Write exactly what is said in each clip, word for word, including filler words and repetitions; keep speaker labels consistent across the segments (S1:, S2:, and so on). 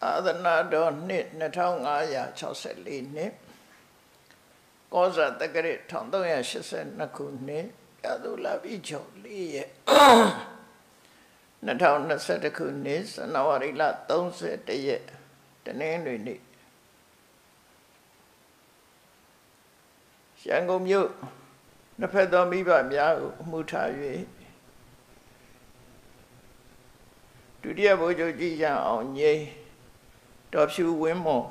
S1: အာသနာတော်နှစ်နှစ်ထောင်ငါးရာခြောက်ဆယ်လေးနှစ်ကောဇာတက္ကရာတစ်သုံးရာရှစ်ဆယ်နှစ်ခုနှစ်ပြသုလပိကျော်လေးရက်နှစ်ထောင်နှစ်ဆယ်တစ်ခုနှစ်ဇန်နဝါရီလသုံးဆယ်တစ်ရက်တနင်္ဂနွေနေ့ရန်ကုန်မြို့နှစ်ဖက်သောမိဘများကိုအမှုထား၍ဒုတိယဗိုလ်ချုပ်ကြီးရန်အောင်ငိမ့်တော်ဖြူဝင်းမော်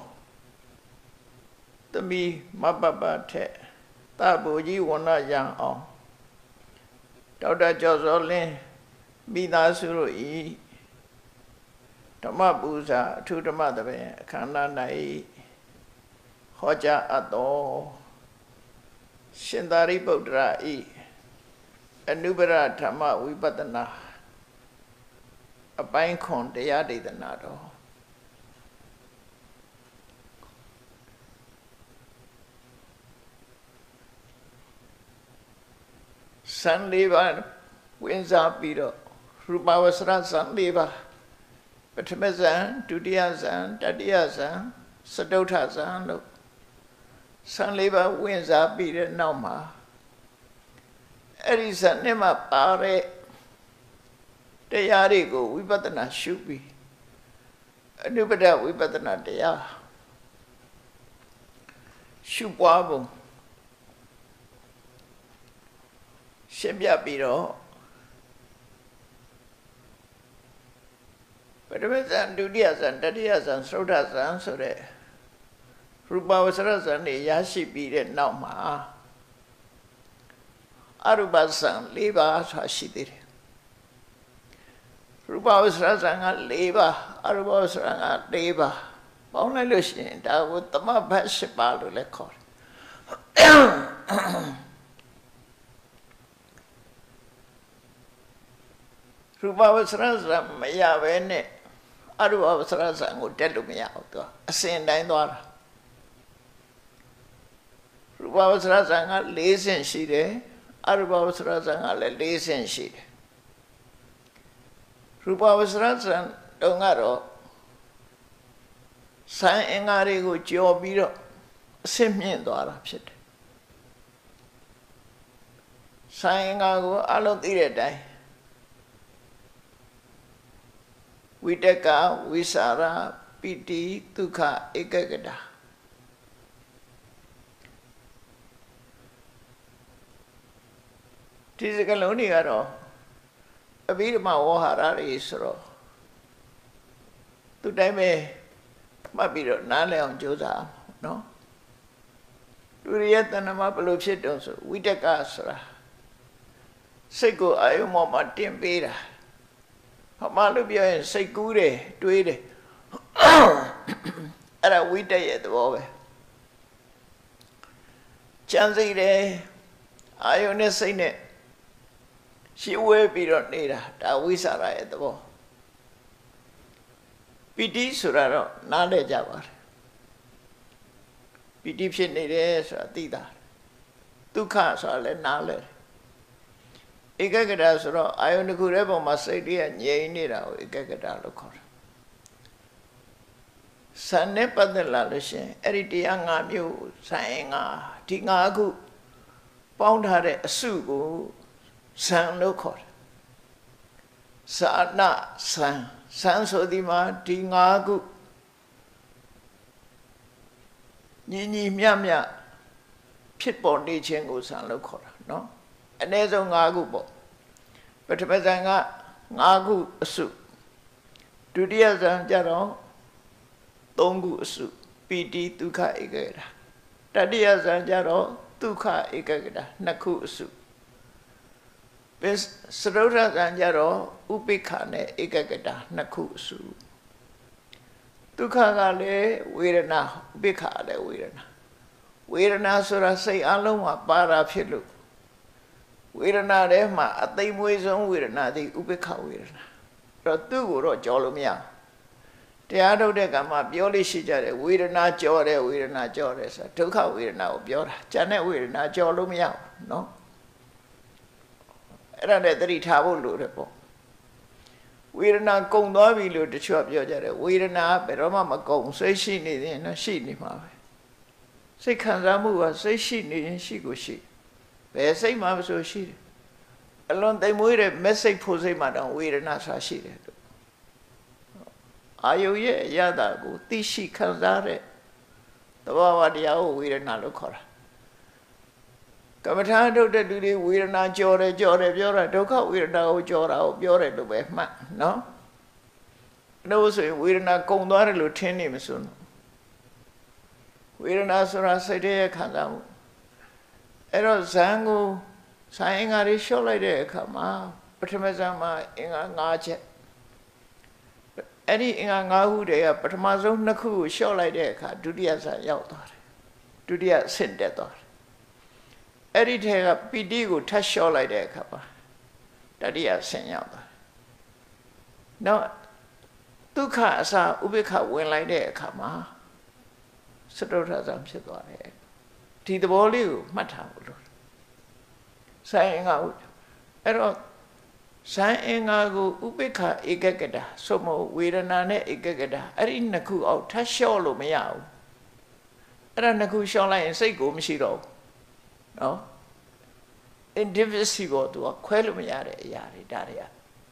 S1: သမီးမပပထက်တဗိုလ်ကြီးဝဏ္ဏရန်အောင်ဒေါက်တာကျော်စောလင်းမိသားစုတို့ဤဓမ္မပူဇာအထူးဓမ္မသဘင်အခမ်းအနား၌ဟောကြားအပ်သောရှင်သာရိပုတ္တရာဤအနုပရဓမ္မဝိပဿနာအပိုင်းခွန်တရားဒေသနာတော်စံလေးပါးဝင်စားပြီးတော့ရူပဝဆရစံလေးပါးပထမဇန်ဒုတိယဇန်တတိယဇန်စတုထဇန်လို့စံလေးပါးဝင်စားပြီးတဲ့နောက်မှာအဲ့ဒီဇန်နဲ့မှပါတဲ့တရားတွေကိုဝိပဿနာရှုပြီးအနုပဒဝိပဿနာတရားရှုပွားပုံရှင်းပြပြီးတော့ပထမဇန်ဒုတိယဇန်တတိယဇန်သုဒ္ဓဇန်ဆိုတဲ့ရူပဝဆရဇန်တွေရရှိပြီးတဲ့နောက်မှာအရူပဇန်၄ပါးဆိုတာရှိသေးတယ်ရူပဝဆရဇန်က၄ပါးအရူပဝဆရက၄ပါးပေါင်းလိုက်လို့ရှိရင်ဒါကိုသမဘတ်၈ပါးလို့လည်းခေါ်တယ်ရူပဝဆရဇန်မရဘဲနဲ့အရူပဝဆရဇန်ကိုတက်လို့မရဘူးသူအစဉ်တိုင်းသွားတာရူပဝဆရဇန်က၄ဆင့်ရှိတယ်အရူပဝဆရဇန်ကလည်း၄ဆင့်ရှိတယ်ရူပဝဆရဇန်တုံးကတော့စံအင်္ဂါတွေကိုကြော်ပြီးတော့အဆင့်မြင့်သွားတာဖြစ်တယ်စံအင်္ဂါကိုအလုံးသိတဲ့အတိုင်းဝိတကဝိสารပိတိဒုက္ခဧကဂတဒီစကလုံးတွေကတော့အဘိဓမ္မာဝဟာရတွေဆိုတော့သူတိုင်းပဲမှတ်ပြီးတော့နားလည်အောင်ကြိုးစားနော်လူရရဲ့တဏ္ဍမှာဘယ်လိုဖြစ်တုံးဆိုဝိတကဆိုတာစိတ်ကိုအာယုံပေါ်မှာတင်ပေးတာဟောမလို့ပြောရင်စိတ်ကူးတယ်တွေးတယ်အဲ့ဒါဝိတက်ရဲ့သဘောပဲကြံစိတ်တယ်အာယုံနဲ့စိတ်နဲ့ရှင်းဝဲပြီးတော့နေတာဒါဝိสารရဲ့သဘောပီတိဆိုတာတော့နားလည်ကြပါတယ်ပီတိဖြစ်နေတယ်ဆိုတာသိတာဒုက္ခဆိုတာလည်းနားလည်ဧကဂတဆိုတော့အာယုန်တစ်ခုရဲ့ပုံမှာစိတ်တွေကငြိမ်နေတာကိုဧကဂတလို့ခေါ်တယ်စံနဲ့ပတ်သက်လာလို့ရှင်အဲ့ဒီတရား၅မျိုးစံအင်္ဂါဒီ၅ခုပေါင်းထားတဲ့အစုကိုစံလို့ခေါ်တယ်သာနာစံစံဆိုဒီမှာဒီ၅ခုညီညီမျှမျှဖြစ်ပေါ်နေခြင်းကိုစံလို့ခေါ်တာနော်အနည်းဆုံး၅ခုပေါ့ပထမဇန်က၅ခုအစုဒုတိယဇန်ကျတော့၃ခုအစုပိတိဒုက္ခဧကဂတတတိယဇန်ကျတော့ဒုက္ခဧကဂတနှစ်ခုအစုပစ္စရုဒ္ဓဇန်ကျတော့ဥပိ္ပခနဲ့ဧကဂတနှစ်ခုအစုဒုက္ခကလည်းဝေဒနာဥပိ္ပခလည်းဝေဒနာဝေဒနာဆိုတာစိတ်အလုံးမှာပါတာဖြစ်လို့ဝေဒနာထဲမှာအသိမွေးဆုံးဝေဒနာသည်ဥပိ္ပခဝေဒနာအဲ့တော့သူ့ကိုတော့ကြော်လို့မရတရားထုတ်တဲ့ကံမှာပြောလို့ရှိကြတယ်ဝေဒနာကြော်တယ်ဝေဒနာကြော်တယ်ဆိုဒုက္ခဝေဒနာကိုပြောတာကျန်တဲ့ဝေဒနာကြော်လို့မရဘူးနော်အဲ့ဒါနဲ့သတိထားဖို့လိုတယ်ပေါ့ဝေဒနာကုန်သွားပြီလို့တချို့ပြောကြတယ်ဝေဒနာဘယ်တော့မှမကုန်စိတ်ရှိနေရင်တော့ရှိနေမှာပဲစိတ်ခံစားမှုကစိတ်ရှိနေရင်ရှိကိုရှိဘယ်စိတ်မှမဆိုရှိတယ်အလွန်တိမ်မွေးတဲ့မက်စိတ်ဖို့စိတ်မှတော့ဝေဒနာဆာရှိတယ်လို့အာယုရဲ့အရသာကိုသိရှိခံစားတဲ့သဘာဝတရားကိုဝေဒနာလို့ခေါ်တာကမ္မထာထုတ်တဲ့လူတွေဝေဒနာကြော်တယ်ကြော်တယ်ပြောတာဒုက္ခဝေဒနာကိုကြော်တာကိုပြောတယ်လို့ပဲမှတ်နော်လို့ဆိုရင်ဝေဒနာကုန်သွားတယ်လို့ထင်နေမစွန်းဝေဒနာဆိုတာစိတ်ရဲ့ခံစားမှုအဲ့တော့ဇံကိုဆိုင်အင်္ဂါတွေလျှော့လိုက်တဲ့အခါမှာပထမဇံမှာအင်္ဂါ၅ချက်အဲ့ဒီအင်္ဂါ၅ခုတည်းကပထမဆုံးနှစ်ခုကိုလျှော့လိုက်တဲ့အခါဒုတိယဇံရောက်သွားတယ်ဒုတိယဆင့်တက်သွားတယ်အဲ့ဒီထဲကပီတိကိုထပ်လျှော့လိုက်တဲ့အခါမှာတတိယဆင့်ရောက်သွားတယ်နောက်ဒုက္ခအစာဥပိ္ပခဝင်လိုက်တဲ့အခါမှာစတုထဇံဖြစ်သွားတယ်ဒီသဘောလေးကိုမှတ်ထားဖို့လိုတယ်ဆိုင်အင်္ဂါအဲ့တော့ဆိုင်အင်္ဂါကိုဥပိ္ပခဧကဂတဆိုမဝေဒနာနဲ့ဧကဂတအဲ့ဒီနှစ်ခုအောက်ထပ်လျှော့လို့မရဘူးအဲ့ဒါနှစ်ခုလျှော့လိုက်ရင်စိတ်ကိုမရှိတော့ဘူးနော် indivisible သူကခွဲလို့မရတဲ့အရာတွေဒါတွေက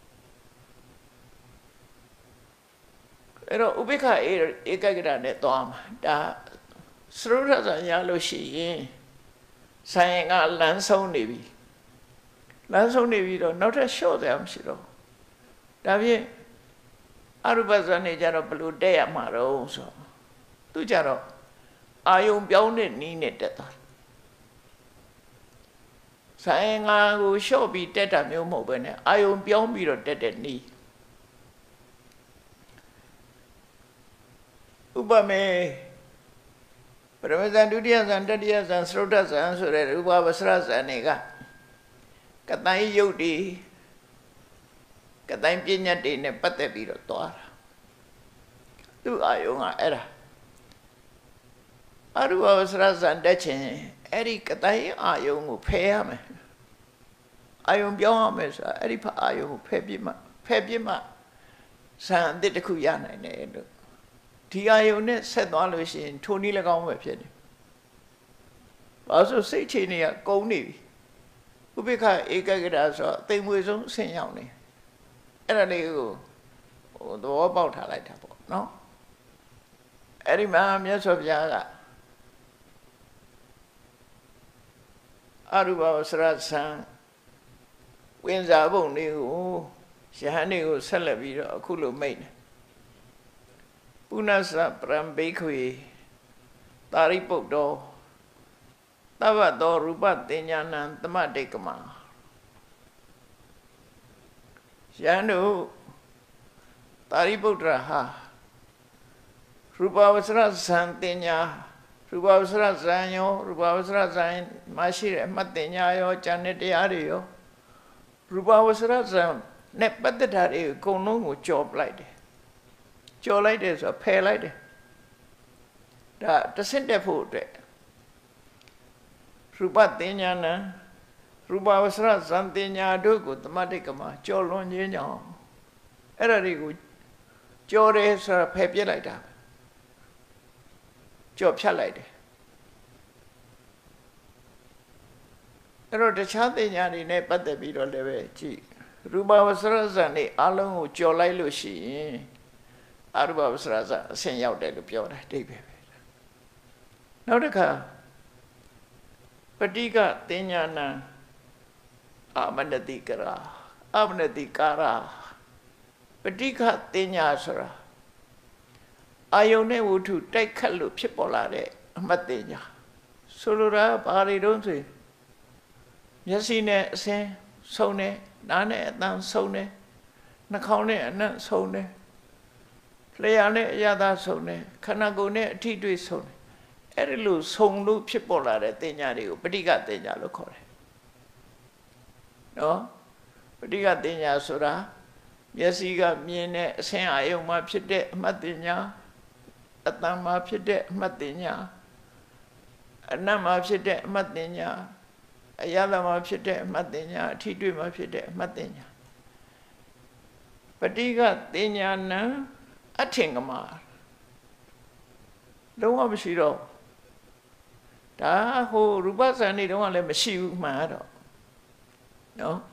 S1: အဲ့တော့ဥပိ္ပခဧကဂတနဲ့သွားမှာဒါစရုထဇံရလို့ရှိရင်ဆိုင်ရင်ကလမ်းဆုံးနေပြီလမ်းဆုံးနေပြီတော့နောက်ထပ်လျှော့စရာမရှိတော့ဒါဖြင့်အရူပဇံနေကြတော့ဘလို့တက်ရမှာတော့ဆိုသူကြတော့အာယုံပြောင်းတဲ့နီးနဲ့တက်သွားဆိုင်ငါကိုလျှော့ပြီးတက်တာမျိုးမဟုတ်ပဲနဲ့အာယုံပြောင်းပြီးတော့တက်တဲ့နီးဥပမေပရမဇန်ဒုတိယဇန်တတိယဇန်သရုတ်ဇန်ဆိုတဲ့ရူပဝဆရဇန်တွေကကတိုင်းယုတ်ဒီကတိုင်းပညာတွေနဲ့ပတ်သက်ပြီးတော့သွားတာသူအာယုံကအဲ့ဒါအရူပဝဆရဇန်တက်ခြင်းအဲ့ဒီကတိုင်းအာယုံကိုဖယ်ရမယ်အာယုံပြောင်းရမယ်ဆိုတာအဲ့ဒီဖအာယုံကိုဖယ်ပြမှဖယ်ပြမှဇန်အစ်တစ်ခုရနိုင်တယ်လို့ဒီအာယုံနဲ့ဆက်သွားလို့ရှိရင်ထိုနည်း၎င်းပဲဖြစ်နေ။ဘာလို့စိတ်ချနေရကုန်နေပြီ။ဥပိ္ပခဧကဂတဆိုအသိမွေဆုံးဆင်ရောက်နေ။အဲ့ဒါလေးကိုဟိုသဘောပေါက်ထားလိုက်တာပေါ့နော်။အဲ့ဒီမှာမြတ်စွာဘုရားကအရူပဝဆရဇံဝင်စားပုံလေးကိုယဟန်တွေကိုဆက်လက်ပြီးတော့အခုလိုမိတ်တယ်ပုဏ္ဏစပရံဘိက္ခွေတာရိပုတ္တောသဗ္ဗတောရူပတင်ညာဏံသမတိကမယန္တုတာရိပုတ္တရာဟာရူပဝဆရဇံတင်ညာရူပဝဆရဇံယောရူပဝဆရဇံမရှိတဲ့အမှတ်တင်ညာရောဉာဏ်နဲ့တရားတွေရောရူပဝဆရဇံနဲ့ပတ်သက်တာတွေအကုန်လုံးကိုကြော်ပလိုက်တယ်ကြော်လိုက်တယ်ဆိုတော့ဖယ်လိုက်တယ်ဒါတဆင့်တက်ဖို့အတွက်ရူပတင်ညာဏရူပဝဆရဇံတင်ညာတို့ကိုသမတိကမှာကြော်လွန်ခြင်းကြောင့်အဲ့ဒါတွေကိုကြော်တယ်ဆိုတော့ဖယ်ပြစ်လိုက်တာကြော်ဖြတ်လိုက်တယ်အဲ့တော့တခြားတင်ညာတွေနဲ့ပတ်သက်ပြီးတော့လည်းပဲကြည့်ရူပဝဆရဇံတွေအလုံးကိုကြော်လိုက်လို့ရှိရင်အရူပဝဆရဇံအဆင့်ရောက်တယ်လို့ပြောတာအဓိပ္ပာယ်ပဲနောက်တစ်ခါပဋိကတင်ညာဏအာမနတိကရာအာမနတိကာရာပဋိကတင်ညာဆိုတာအာယုန်နဲ့ဝတ္ထုတိုက်ခတ်လို့ဖြစ်ပေါ်လာတဲ့အမှတ်တင်ညာဆိုလိုတာဘာတွေတုံးဆိုမျက်စိနဲ့အစင်းဆုံးတယ်နားနဲ့အသံဆုံးတယ်နှာခေါင်းနဲ့အနံ့ဆုံးတယ်လျှာနဲ့အရသာဆုံးတယ်ခန္ဓာကိုယ်နဲ့အထိတွေ့ဆုံးတယ်အဲ့ဒီလိုဆုံးလို့ဖြစ်ပေါ်လာတဲ့တင်ညာတွေကိုပဋိကတင်ညာလို့ခေါ်တယ်နော်ပဋိကတင်ညာဆိုတာမျက်စိကမြင်တဲ့အဆင်းအာယုံမှာဖြစ်တဲ့အမှတ်တင်ညာအတန်မှာဖြစ်တဲ့အမှတ်တင်ညာအနံ့မှာဖြစ်တဲ့အမှတ်တင်ညာအရသာမှာဖြစ်တဲ့အမှတ်တင်ညာအထိတွေ့မှာဖြစ်တဲ့အမှတ်တင်ညာ Patiga Tinyana Atingama Don't want to see it all. Da ho Rubasani don't want to let me see you, mad. No?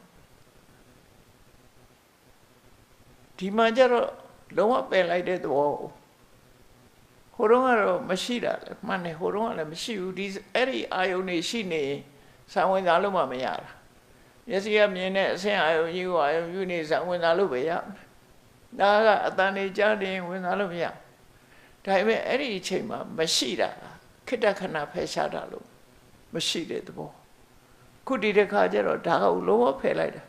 S1: Dimajaro don't want to like that wall. Horongaro Mashida, Mane Horon, let me see you. These Eri Ione Shine, someone Aluma Mayara. Yes, you have me, say I owe you, I owe you need someone Alubia. Naga Atani Jardin with Alubia. Time Eri Chamber, Mashida, Kitakana Peshadalu, Mashida the ball. Could it a carja or Dao lower pelada?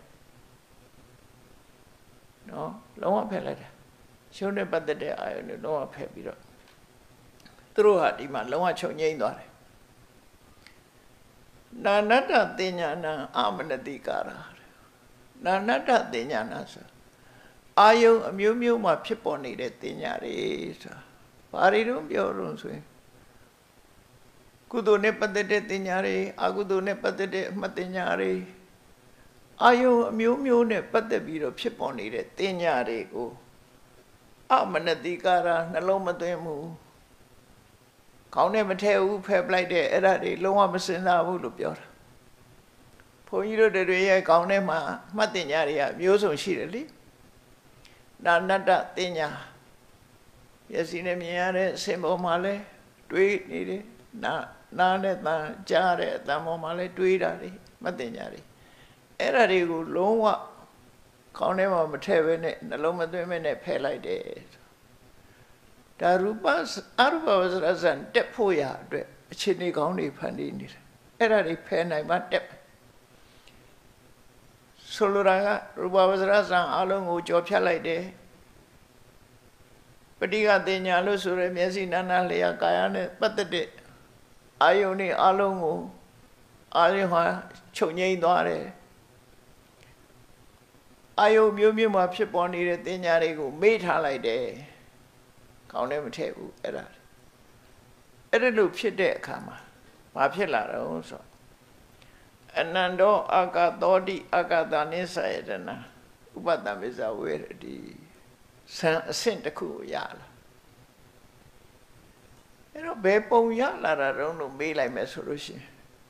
S1: No, lower pelada. Show them but the day I only know a pebble. Through her demand, lower chonye. Nanata Dinyana Amanadikara. Nanata Dinyana, sir. Are you a mew mew my people needed Dinyari? Paridum your rooms way. Kudu nepatete Dinyari, Agudu nepatete Matinyari. Are you a mew mew nepate biro people needed Dinyari go? Amanadikara, Nalomatemu. Can't never tell who pep like that, that they long up a sinner would look your. For you the way I can't never Matinyari, Muso Shirley. Nanata Tinya. Yes, in a mere symbol male, tweet needed, Naneta, Jare, Tamomale, tweedari, Matinyari. Erari good long up. Can't never matevene, Naloma women pay like that. Darubas, Aruba was Razan, Depoya, Chini County Pandini. Erari pen I might dep. Soluraga, Ruba was Razan, Along Jopia like day. Patiga de Nalusure, Messinana, Lea Gayane, but the day. Ioni Alongo, Aliha, Chonye Dore. Io Mumima Piponi, the Nyarigo, made her like day. Can't never tell you that. At a loop, she did come. Papilla also. And Nando Agadodi Agadanisa Edana. Ubadam is aware the Santa Cu Yala. You know, Bepo Yala, I don't know, me like my solution.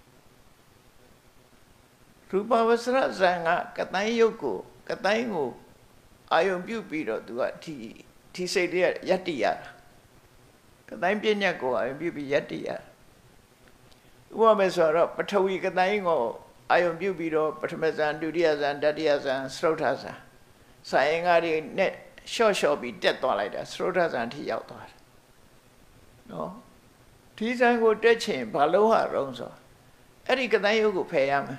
S1: Ruba was Razanga, Katayoko, Katayngo. I am Bupiro to a tea. He said, Yatia. Katay Pianaco, I am Bubi Yatia. Woman saw up, but a week at Naingo, I am Bubido, Patamazan, Dudias and Dadias and Srotaza. Saying I net, sure shall be dead like that, Srotas and he out. No? Tizan go dead chain, Paloha Ronzo. Eric Katayo pay him.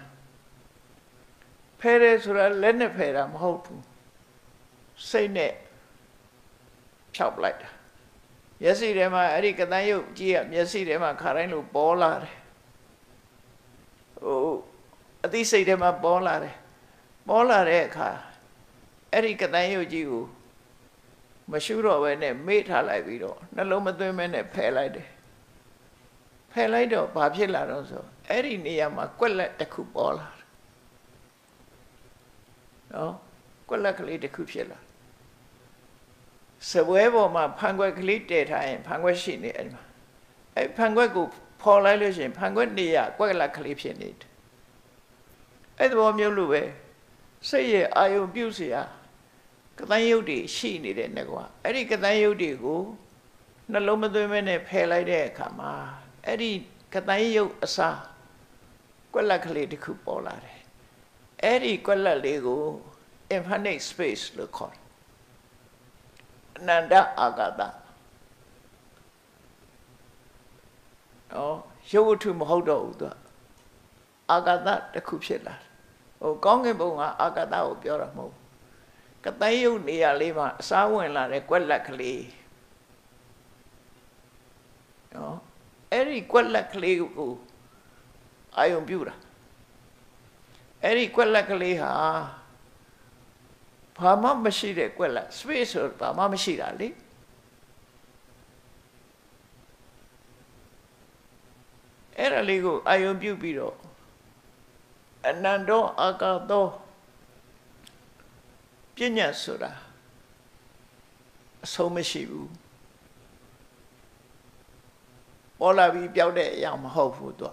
S1: Perez or a lender pay him, hope. Say net. Chop like that. Yes, he dem I Eric and you, Gia, yes, he dem a Carino Bollard. Oh, at least say them a Bollard. Bollard eka. Eric and you, Giu. Mashuro when they made her like we do. Naloma women a pelade. Pelado, Babilla also. Eri Niama, quella the coup Bollard. No, quella the cupilla. So wherever my Pangua Clite time, Pangua Shini, a Pangua go, Paul Illusion, Pangua Nia, Quella Clipsion it. At the Mulu, say ye, I abuse ya. Katayudi, she needed Negua. Eddie Katayudi go, Naloma women a pale idea, come ah. Eddie Katayo asa, Quella Clite Cupola. Eddie Quella Lego, infinite space look on. Nanda Agada. Oh, show to Mohodo. Agada the Kupsilla. Oh, Gongabunga Agada of Yoramo. Katayu near Lima, Sawin like Quella Clay. Oh, Eri Quella Clay. I am Bura. Eri Quella Clay. Ah. Pama Mashida Quella, space or Pama Mashida Ali. Era Ligo, I am Bubiro. And Nando Agado Pinya Sura, အဆုံးမရှိဘူးပေါ်လာပြီးပြောက်တဲ့အရာမဟုတ်ဘူးသူ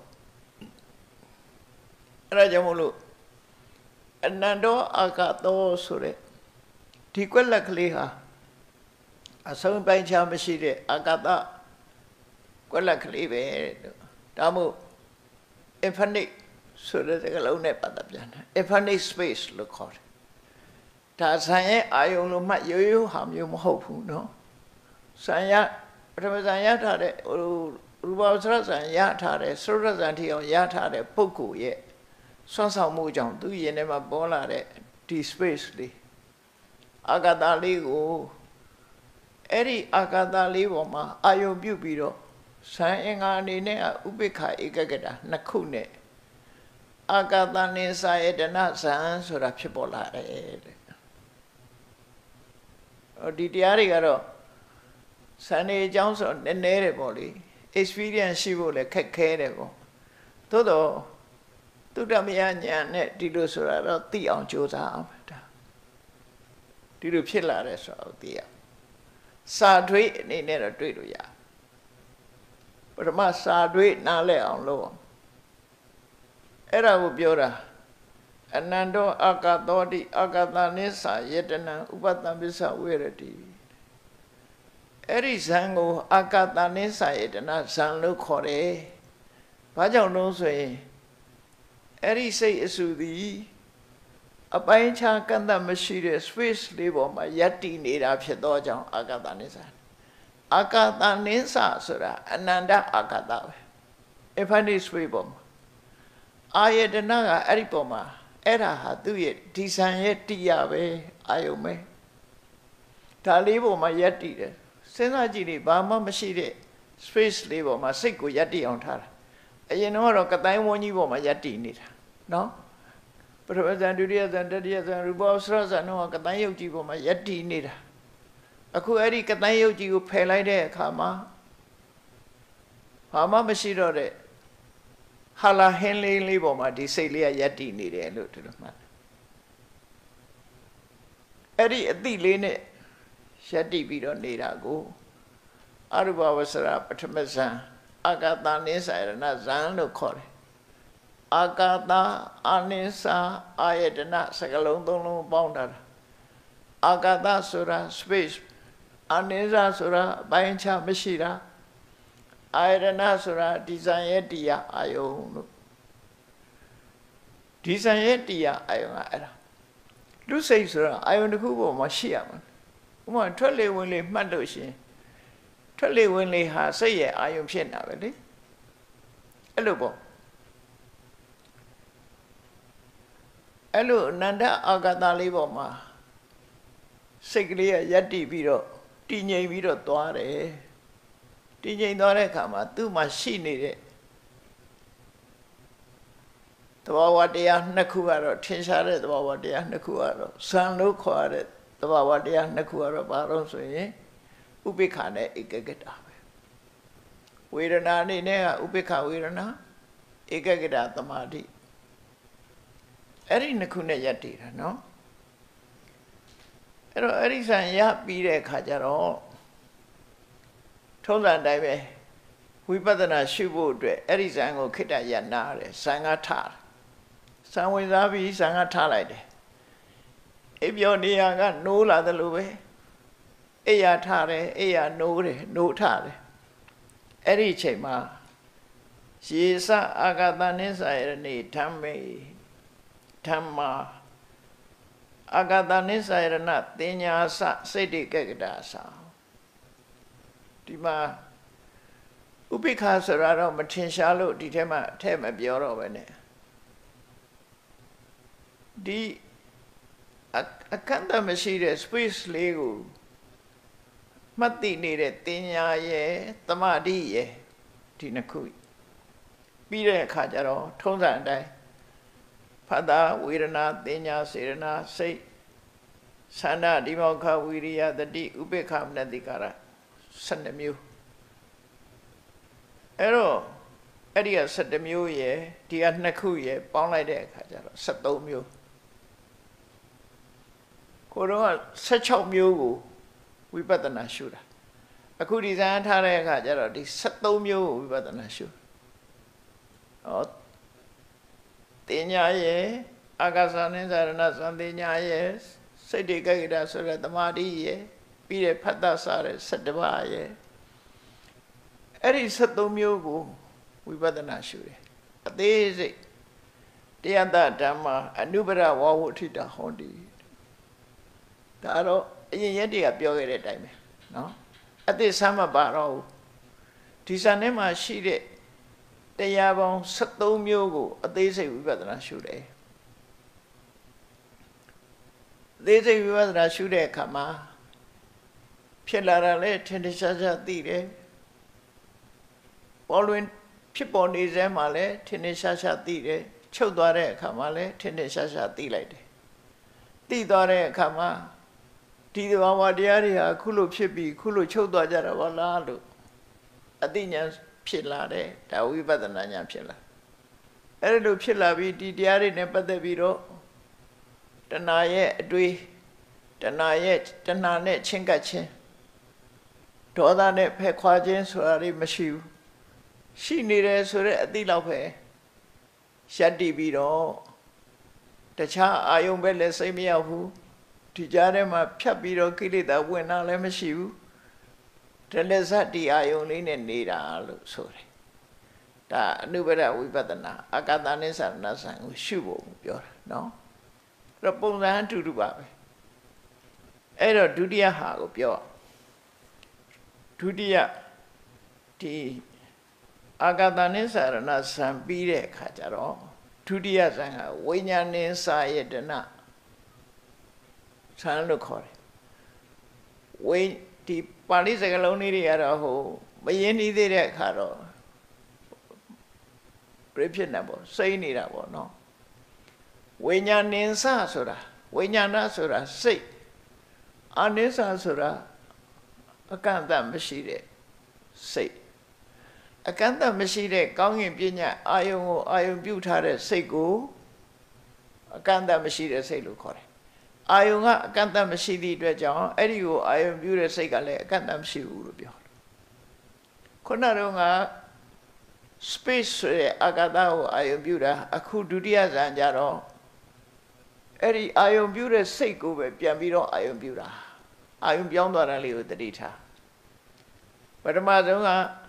S1: အဲ့ဒါကြောင့်မို့လို့အနန္တောအာဂတောဆိုတဲ့ဒီကွက်လက်ကလေးဟာအဆုံးပိုင်းခြားမရှိတဲ့အာဂတကွက်လက်ကလေးပဲဒါမို့ infinite ဆိုတဲ့စကားလုံးနဲ့ပတ်သက်ပြန်တယ် infinite space လို့ခေါ်တယ်ဒါဆံရဲ့အာယုံလို့မှတ်ရိုးရိုးဟာမျိုးမဟုတ်ဘူးเนาะဆံရပထမဆံရထားတဲ့ဟိုရူပဝဆရဆံရထားတဲ့စရုပ်ဆံထီအောင်ရထားတဲ့ပုဂ္ဂိုလ်ရဲ့ဆွမ်းဆောင်မှုကြောင့်သူရင်ထဲမှာပေါ်လာတဲ့ဒီ space လေးအာဂတလေးကိုအဲ့ဒီအာဂတလေးပေါ်မှာအာယုံပြုတ်ပြီးတော့ဆံအင်္ဂါအနေနဲ့ဥပိ္ပခာဧကဂတနှစ်ခုနဲ့အာဂတနိစာယတနာဇံဆိုတာဖြစ်ပေါ်လာတယ်တဲ့ဒီတရားတွေကတော့စံနေအကြောင်းဆိုနည်းနည်းတယ်ပေါ့လေ experience ရှိဖို့လည်းခက်ခဲတယ်ပေါ့သို့တော့သုတ္တမယဉာဏ်နဲ့ဒီလိုဆိုတာတော့သိအောင်ကြိုးစားအောင်ဒါဒီလိုဖြစ်လာတယ်ဆိုတော့သိရစာတွေးအနေနဲ့တော့တွေးလို့ရပထမစာတွေးနားလဲအောင်လုပ်အောင်အဲ့ဒါကိုပြောတာအနန္တောအာဂတောတိအာဂတနိစာယတနံဥပတ္တပစ္စဝေရတိအဲ့ဒီဇံကိုအာဂတနိစာယတနဇံလို့ခေါ်တယ်ဘာကြောင့်လို့ဆိုရင်အဲ့ဒီစိတ်အစုသည်အပိုင်းခြားကန့်သတ်မရှိတဲ့ space လေးပေါ်မှာယက်တည်နေတာဖြစ်သောကြောင့်အာဂတနိစာအာဂတနိစာဆိုတာအနန္တအာဂတပဲ infinite space ပေါ်မှာအာယတနာကအဲ့ဒီပေါ်မှာအဲ့ဒါဟာသူ့ရဲ့ဒီဇံရဲ့တရားပဲအာယုံပဲဒါလေးပေါ်မှာယက်တည်တယ်စဉ်းစားကြည့်လေဘာမှမရှိတဲ့ space လေးပေါ်မှာစိတ်ကိုယက်တည်အောင်ထားတာအရင်တော့ကတိုင်းဝန်းကြီးပေါ်မှာယက်တည်နေတာနော်ပထမဇန်ဒုတိယဇန်တတိယဇန်ရူပဝဆရဇန်တော့ကတိုင်းယုတ်ကြီးပေါ်မှာယက်တည်နေတာအခုအဲ့ဒီကတိုင်းယုတ်ကြီးကိုဖယ်လိုက်တဲ့အခါမှာဘာမှမရှိတော့တဲ့ဟာလာဟင်းလေးလေးပေါ်မှာဒီစိတ်လေးကယက်တည်နေတယ်လို့ဒီလိုမှတ်အဲ့ဒီအတိလေးနဲ့ယက်တည်ပြီးတော့နေတာကိုအရူပဝဆရပထမဇန်အာဂတနိစာယတနာဇံလို့ခေါ်တယ်အာဂတအာနိစာအာယတနာစကလုံးသုံးလုံးပေါင်းတာအာဂတဆိုတာ space အာနိစာဆိုတာအပိုင်းခြားမရှိတာအာယတနာဆိုတာဒီဇန်ရဲ့တရားအာယုံလို့ဒီဇန်ရဲ့တရားအာယုံကအဲ့ဒါလူစိတ်ဆိုတာအာယုံတစ်ခုပေါ်မှာရှိရမှာဥပမာထွက်လေဝင်လေမှတ်လို့ရှင်ထွက်လေဝင်လေဟာစိတ်ရဲ့အာယုံဖြစ်နေတာပဲလေအဲ့လိုပေါ့အဲ့လိုအနန္တအာဂတလေးပေါ်မှာစိတ်ကလေးကယက်တည်ပြီးတော့တည်ငြိမ်ပြီးတော့သွားတယ်တည်ငြိမ်သွားတဲ့အခါမှာသူ့မှာရှိနေတဲ့သဘာဝတရားနှစ်ခုကတော့ထင်ရှားတဲ့သဘာဝတရားနှစ်ခုကတော့ဇံလို့ခေါ်ရတဲ့သဘာဝတရားနှစ်ခုကတော့ဘာလို့ဆိုရင်ဥပိ္ပခာနဲ့ဧကဂတပဲဝေဒနာအနေနဲ့ကဥပိ္ပခဝေဒနာဧကဂတသမာဓိအဲ့ဒီနှစ်ခုနဲ့ယက်တည်တာနော်အဲ့တော့အဲ့ဒီဇံရပြီးတဲ့အခါကျတော့ထုံးစံတိုင်းပဲဝိပဿနာရှုဖို့အတွက်အဲ့ဒီဇံကိုခိတ္တရနာတယ်ဇံကထားဇံဝင်စားပြီးဇံကထားလိုက်တယ်အိပ်ပျော်နေရကနိုးလာတယ်လို့ပဲအိယာထားတယ်အိယာနိုးတယ်နိုးထားတယ်အဲ့ဒီအချိန်မှာရေစအာဂတနိစာယနေဓမ္မေဓမ္မာအာဂတနိစာယရဏတင်ညာစစိတ်တိကကတာစာဒီမှာဥပိ္ပခာဆိုတာတော့မထင်ရှားလို့ဒီထဲမှာအထက်မပြောတော့ပဲ ਨੇ ဒီအခန့်တမရှိတဲ့ space လေးကိုမှတ်သိနေတဲ့တင်ညာရဲ့တမာတိရဲ့ဒီနှစ်ခုပြီးတဲ့အခါကျတော့ထုံးစံအတိုင်းဖတ်တာဝေဒနာတင်ညာစေရနာစိတ်သန္တာဒီမောခဝိရိယတတိဥပိ္ပခမနတိကာရဆယ်မျိုးအဲ့တော့အဲ့ဒီကဆယ်မျိုးရယ်ဒီကနှစ်ခုရယ်ပေါင်းလိုက်တဲ့အခါကျတော့ဆယ်သုံးမျိုးကိုတော့ဆယ်ခြောက်မျိုးကိုဝဝိပဿနာရှုတာအခုဒီဇိုင်းထားတဲ့အခါကျတော့ဒီsevenမျိုးဝိပဿနာရှုဟောတင်ညာရဲ့အာကာသနိသရဏသံတင်ညာရဲ့စိတ်တိကကိတဆိုတဲ့သမာဓိရဲ့ပြီးတဲ့ဖတ်တစားတဲ့sevenပါးရဲ့အဲ့ဒီsevenမျိုးကိုဝိပဿနာရှုတယ်အသေးစိတ်တရားဓမ္မအနုပရဝဝဋ္ဌိတဟောတိဒါတော့အရင်ရက်တွေကပြောခဲ့တဲ့အတိုင်းပဲနော်အသစ်ဆမ်းမပါတော့ဘူးဒီစံထဲမှာရှိတဲ့တရားပေါင်းsevenမျိုးကိုအသေးစိတ်ဝိပဿနာရှုတယ်အသေးစိတ်ဝိပဿနာရှုတဲ့အခါမှာဖြစ်လာတာလဲထင်ထင်ရှားရှားသိတယ်ပေါ်လွင်ဖြစ်ပေါ်နေစဲမှာလဲထင်ထင်ရှားရှားသိတယ်ချုပ်သွားတဲ့အခါမှာလဲထင်ထင်ရှားရှားသိလိုက်တယ်သိသွားတဲ့အခါမှာဒီသဘာဝတရားတွေဟာခုလိုဖြစ်ပြီးခုလိုချုပ်သွားကြတာပါလားလို့အသိဉာဏ်ဖြစ်လာတယ်ဒါဝိပဿနာဉာဏ်ဖြစ်လာအဲ့လိုဖြစ်လာပြီးဒီတရားတွေနဲ့ပတ်သက်ပြီးတော့တဏှာရဲ့အတွေ့တဏှာရဲ့တဏှာနဲ့ချင်းကပ်ခြင်းဒေါသနဲ့ဖက်ခွာခြင်းဆိုတာတွေမရှိဘူးရှိနေတယ်ဆိုတဲ့အသိလောက်ပဲရှက်တီပြီးတော့တခြားအာယုံပဲလည်းစိတ်မရောက်ဘူးဒီကြားထဲမှာဖြတ်ပြီးတော့ကိလေသာဝင်တာလည်းမရှိဘူးတလက်ဇတ်ဒီအာယုံလေးနဲ့နေတာလို့ဆိုတယ်ဒါအနုပဒဝိပဿနာအာကာသနိသရဏဆံကိုရှုဖို့ပြောတာနော်အဲ့တော့ပုံစံအတူတူပါပဲအဲ့တော့ဒုတိယဟာကိုပြောဒုတိယဒီအာကာသနိသရဏဆံပြီးတဲ့အခါကျတော့ဒုတိယဆံကဝိညာဉ်နိစာယတနာဆံလို့ခေါ်တယ်ဝိဒီပါဠိစကားလုံးလေးတွေကတော့ဟိုမရင်းနှီးသေးတဲ့အခါတော့ပြည့်ဖြစ်နေပေါ့စိတ်နေတာပေါ့နော်ဝိညာဉ်နိစဆိုတာဝိညာဏဆိုတာစိတ်အာနိစဆိုတာအကန့်အသတ်မရှိတဲ့စိတ်အကန့်အသတ်မရှိတဲ့ကောင်းကင်ပညာအာယုံကိုအာယုံပြုထားတဲ့စိတ်ကိုအကန့်အသတ်မရှိတဲ့စိတ်လို့ခေါ်တယ်အာယုံကအကန့်အသတ်မရှိသည့်အတွက်ကြောင့်အဲ့ဒီကိုအာယုံပြုတဲ့စိတ်ကလည်းအကန့်အသတ်မရှိဘူးလို့ပြောတယ်ခုနကတော့က space ဆိုတဲ့အာကာသကိုအာယုံပြုတာအခုဒုတိယဇန်ကြတော့အဲ့ဒီအာယုံပြုတဲ့စိတ်ကိုပဲပြန်ပြီးတော့အာယုံပြုတာအာယုံပြောင်းသွားတာလေးကိုသတိထားပထမဆုံး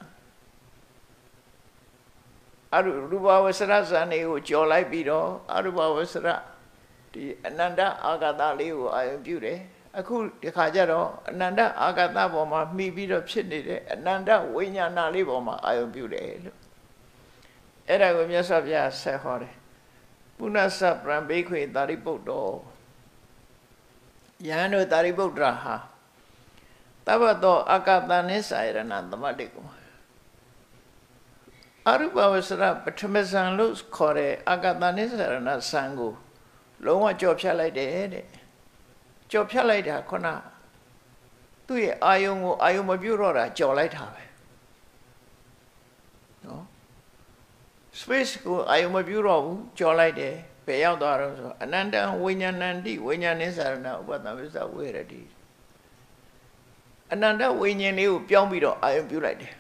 S1: ကအရူပဝဆရဇန်တွေကိုကြော်လိုက်ပြီးတော့အရူပဝဆရဒီအနန္တအာဂတလေးကိုအာယုံပြုတယ်အခုဒီခါကျတော့အနန္တအာဂတပေါ်မှာမှီပြီးတော့ဖြစ်နေတဲ့အနန္တဝိညာဏလေးပေါ်မှာအာယုံပြုတယ်လို့အဲ့ဒါကိုမြတ်စွာဘုရားဆက်ဟောတယ်ပုဏ္ဏစပရံဘိခွေတာရိပုတ္တောယဟန်တို့တာရိပုတ္တရာဟာတပ္ပတောအာဂတနိစာယရဏသမတ္တိကုအရူပဝဆရပထမဇန်လို့ခေါ်တဲ့အာဂတနိစာရဏဇန်ကိုလုံးဝကြော်ဖြတ်လိုက်တယ်တဲ့ကြော်ဖြတ်လိုက်တာခုနသူ့ရဲ့အာယုံကိုအာယုံမပြုတ်တော့တာကြော်လိုက်တာပဲနော် space ကိုအာယုံမပြုတ်တော့ဘူးကြော်လိုက်တယ်ဘယ်ရောက်သွားတော့ဆိုအနန္တဝိညာဏန္တိဝိညာဉ်နိသရဏဥပဒဝိသဝေရတိအနန္တဝိညာဉ်လေးကိုပြောင်းပြီးတော့အာယုံပြုတ်လိုက်တယ်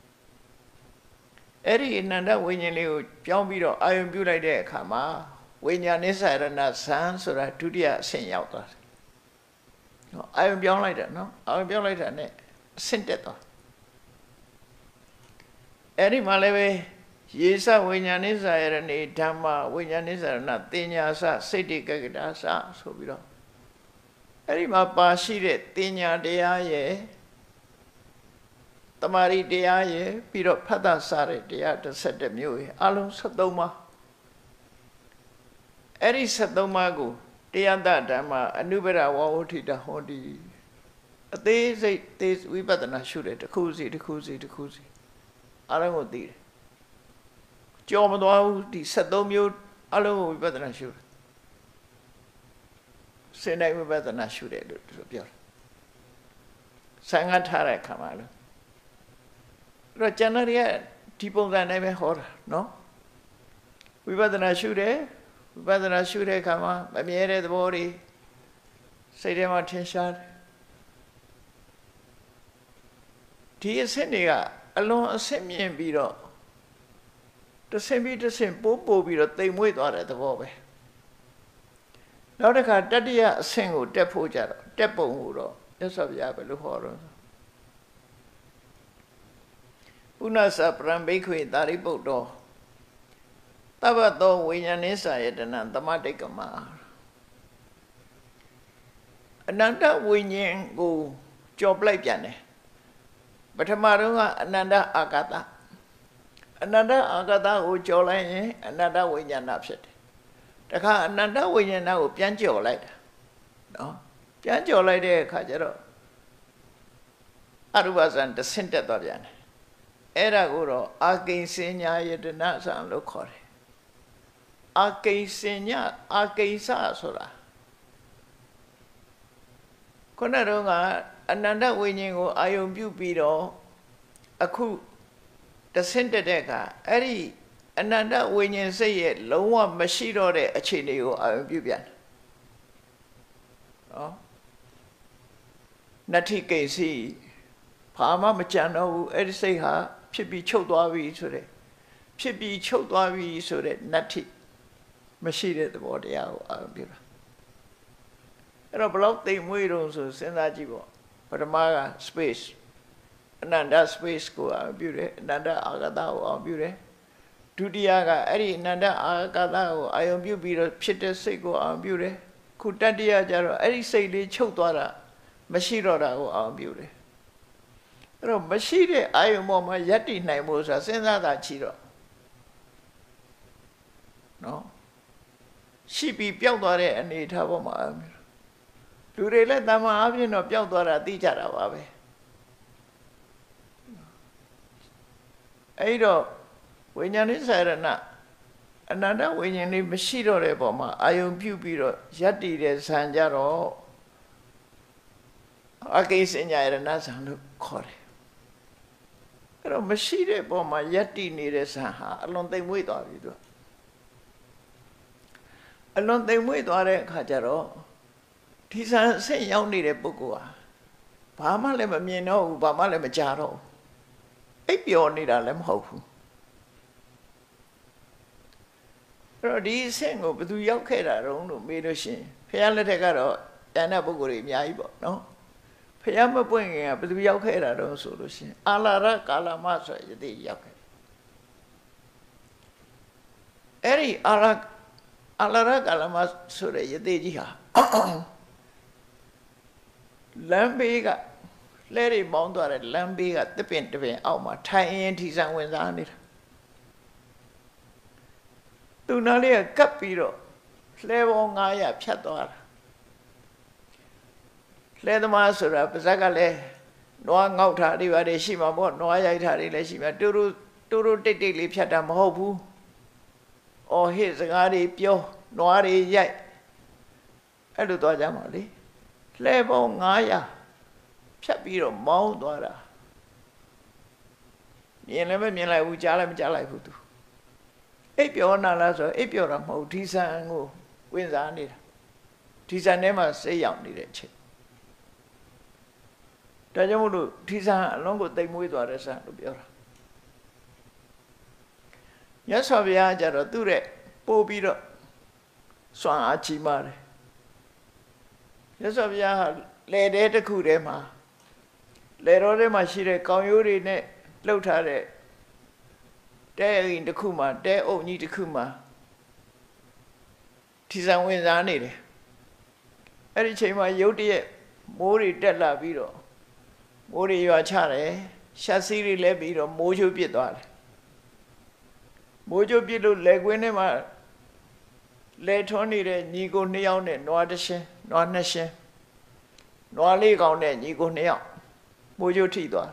S1: အဲ့ဒီအနန္တဝိညာဉ်လေးကိုပြောင်းပြီးတော့အာယုံပြုတ်လိုက်တဲ့အခါမှာဝိညာဉ်နိသရဏဇန်ဆိုတာဒုတိယအဆင့်ရောက်သွားတယ်နော်အာယုံပြောင်းလိုက်တာနော်အာယုံပြောင်းလိုက်တာ ਨੇ အဆင့်တက်သွားအဲ့ဒီမှာလည်းပဲယေသဝိညာဉ်နိသရဏေဓမ္မဝိညာဉ်နိသရဏတင်ညာစစိတ်တိကကတာစဆိုပြီးတော့အဲ့ဒီမှာပါရှိတဲ့တင်ညာတရားရဲ့တမာရီတရားရဲ့ပြီးတော့ဖတ်တာစတဲ့တရားseventeenမျိုးရဲ့အလုံးseventeenပါးအဲ့ဒီseventeenပါးကိုတရားဓမ္မအနုပရဝဝဋ္ဌိတဟောတိအသေးစိတ်သေးဝိပဿနာရှုတယ်တစ်ခုစီတစ်ခုစီတစ်ခုစီအလုံးကိုသိတယ်ကြော်မသွားဘူးဒီseventeenမျိုးအလုံးကိုဝိပဿနာရှုတယ်စေနိုင်ဝိပဿနာရှုတယ်လို့ပြောတယ်ဆံဃာထားတဲ့ခါမှာလို့အဲ့တော့ကျန်တဲ့ဒီပုံစံတိုင်းပဲဟောတာနော်ဝိပဿနာရှုတယ်ဝိပဿနာရှုတဲ့အခါမှာမမြဲတဲ့သဘောတွေစိတ်ထဲမှာထင်ရှားတယ်ဒီအဆင့်တွေကအလွန်အဆင့်မြင့်ပြီးတော့တဆင့်ပြီးတဆင့်ပိုးပို့ပြီးတော့တိမ်မွေ့သွားတဲ့သဘောပဲနောက်တစ်ခါတတိယအဆင့်ကိုတက်ဖို့ကြတော့တက်ပုံကိုတော့မြတ်စွာဘုရားဘယ်လိုဟောတော့ပုဏ္ဏစပရံဘိက္ခွေသာရိပုတ္တောသဗ္ဗသောဝိညာဉ်နိစ္စယတနံသမတိကမအနန္တဝိညာဉ်ကိုကြော်ပလိုက်ပြန်တယ်ပထမတော့ကအနန္တအာဂတအနန္တအာဂတကိုကြော်လိုက်ရင်အနန္တဝိညာဏဖြစ်တယ်တခါအနန္တဝိညာဏကိုပြန်ကြော်လိုက်တာနော်ပြန်ကြော်လိုက်တဲ့အခါကျတော့အရူပဇံတဆင့်တက်သွားပြန်တယ်အဲ့ဒါကိုတော့အာကိဉ္စညာယတနာဇံလို့ခေါ်တယ်အာကိဉ္စညာအာကိဉ္စဆိုတာခုနတော့ကအနန္တဝိညာဉ်ကိုအာယုံပြုပြီးတော့အခုတဆင့်တက်တဲ့အခါအဲ့ဒီအနန္တဝိညာဉ်စိတ်ရဲ့လုံးဝမရှိတော့တဲ့အခြေအနေကိုအာယုံပြုပြန်တယ်နော်နတ္ထိကိဉ္စီဘာမှမကြံတော့ဘူးအဲ့ဒီစိတ်ဟာဖြစ်ပြီးချုပ်သွားပြီဆိုတဲ့ဖြစ်ပြီးချုပ်သွားပြီဆိုတဲ့နတ္ထိမရှိတဲ့သဘောတရားကိုအာရုံပြုတာအဲ့တော့ဘလောက်သိမ်မွေးတုံးဆိုစဉ်းစားကြည့်ပေါ့ပထမက space အနန္တ space ကိုအာရုံပြုတယ်အနန္တအာဂတကိုအာရုံပြုတယ်ဒုတိယကအဲ့ဒီအနန္တအာဂတကိုအာရုံပြုပြီးတော့ဖြစ်တဲ့စိတ်ကိုအာရုံပြုတယ်ခုတတိယကျတော့အဲ့ဒီစိတ်လေးချုပ်သွားတာမရှိတော့တာကိုအာရုံပြုတယ်အဲ့တော့မရှိတဲ့အာယုံပေါ်မှာယက်တည်နိုင်ဖို့ဆိုတာစဉ်းစားတာချီတော့နော်ရှိပြီးပျောက်သွားတဲ့အနေအထားပေါ်မှာလူတွေလည်းတမန်အပြင်တော့ပျောက်သွားတာသိကြတာပါပဲအဲ့တော့ဝိညာဉ်နိစ္စရဏအနန္တဝိညာဉ်လေးမရှိတော့တဲ့ပုံမှာအာယုံပြုပြီးတော့ယက်တည်တဲ့ဇံကြတော့အကိစ္စညာရဏဇံလို့ခေါ်တယ်အဲ့တော့မရှိတဲ့ပုံမှာယက်တည်နေတဲ့ဇံဟာအလွန်သိမ်မွေ့သွားပြီသူအလွန်သိမ်မွေ့သွားတဲ့အခါကျတော့ဒီဇံအဆင့်ရောက်နေတဲ့ပုဂ္ဂိုလ်ဟာဘာမှလည်းမမြင်တော့ဘူးဘာမှလည်းမကြားတော့ဘူးအိပ်ပျော်နေတာလည်းမဟုတ်ဘူးအဲ့တော့ဒီအဆင့်ကိုဘယ်သူရောက်ခဲ့တာတုံးလို့မေးလို့ရှိရင်ဖခင်လက်ထက်ကတော့တန်တဲ့ပုဂ္ဂိုလ်တွေအများကြီးပေါ့နော်ဖခင်မပွင့်ခင်ကဘယ်သူရောက်ခဲ့တာတုံးဆိုလို့ရှိရင်အာလာရကာလမဆိုရတဲ့ရောက်ခဲ့အဲ့ဒီအာလာအာလာရကာလမဆိုတဲ့ရတဲ့ကြီးဟာလမ်းဘေးကလဲတွေမောင်းသွားတဲ့လမ်းဘေးကတစ်ပင်တစ်ပင်အောက်မှာထိုင်ရင်ထီဆန်ဝင်စားနေတာသူနားလေးကကပ်ပြီးတော့လှဲပေါင်းnine hundredဖြတ်သွားတာလှဲသမားဆိုတာပါဇက်ကလည်းနွားငေါက်ထားတွေပါတယ်ရှိမှာပေါ့နွားရိုက်ထားတွေလည်းရှိမှာတူတူတူတူတိတ်တိတ်လေးဖြတ်တာမဟုတ်ဘူးအော်ဟစ်စကားတွေပြောနွားတွေရိုက်အဲ့လိုသွားကြမှာလေလှဲပေါင်းnine hundredဖြတ်ပြီးတော့မောင်းသွားတာမြင်လည်းမမြင်လိုက်ဘူးကြားလည်းမကြားလိုက်ဘူးသူအိပ်ပျော်နာလားဆိုအိပ်ပျော်တာမဟုတ်ဒီဇံကိုဝင်စားနေတာဒီဇံထဲမှာစိတ်ရောက်နေတဲ့အချိန်ဒါကြောင့်မို့လို့ဒီဇံအလုံးကိုတိမ်မွေးသွားတဲ့ဇံလို့ပြောတာမြတ်စွာဘုရားကျတော့သူ့ရဲ့ပို့ပြီးတော့စွမ်းအားကြီးမားတယ်မြတ်စွာဘုရားဟာလေတဲတစ်ခုထဲမှာလေတော်ထဲမှာရှိတဲ့ကောင်းရိုးတွေနဲ့လှုပ်ထားတဲ့တဲအိမ်တစ်ခုမှာတဲအုပ်ကြီးတစ်ခုမှာထီဆံဝင်စားနေတယ်အဲ့ဒီချိန်မှာရုတ်တရက်မိုးတွေတက်လာပြီးတော့မိုးတွေရွာချတယ်ရှက်စီးတွေလဲပြီးတော့မိုးချိုးပစ်သွားတယ်မိုးချိုးပစ်လို့လေကွင်းထဲမှာလေထွန်းနေတဲ့ညီကိုနှစ်ယောက်နဲ့နွားတစ်ရှင်နွားနှစ်ရှင်နွားလေးကောင်နဲ့ညီကိုနှစ်ယောက်မိုးချိုးထိသွားတယ်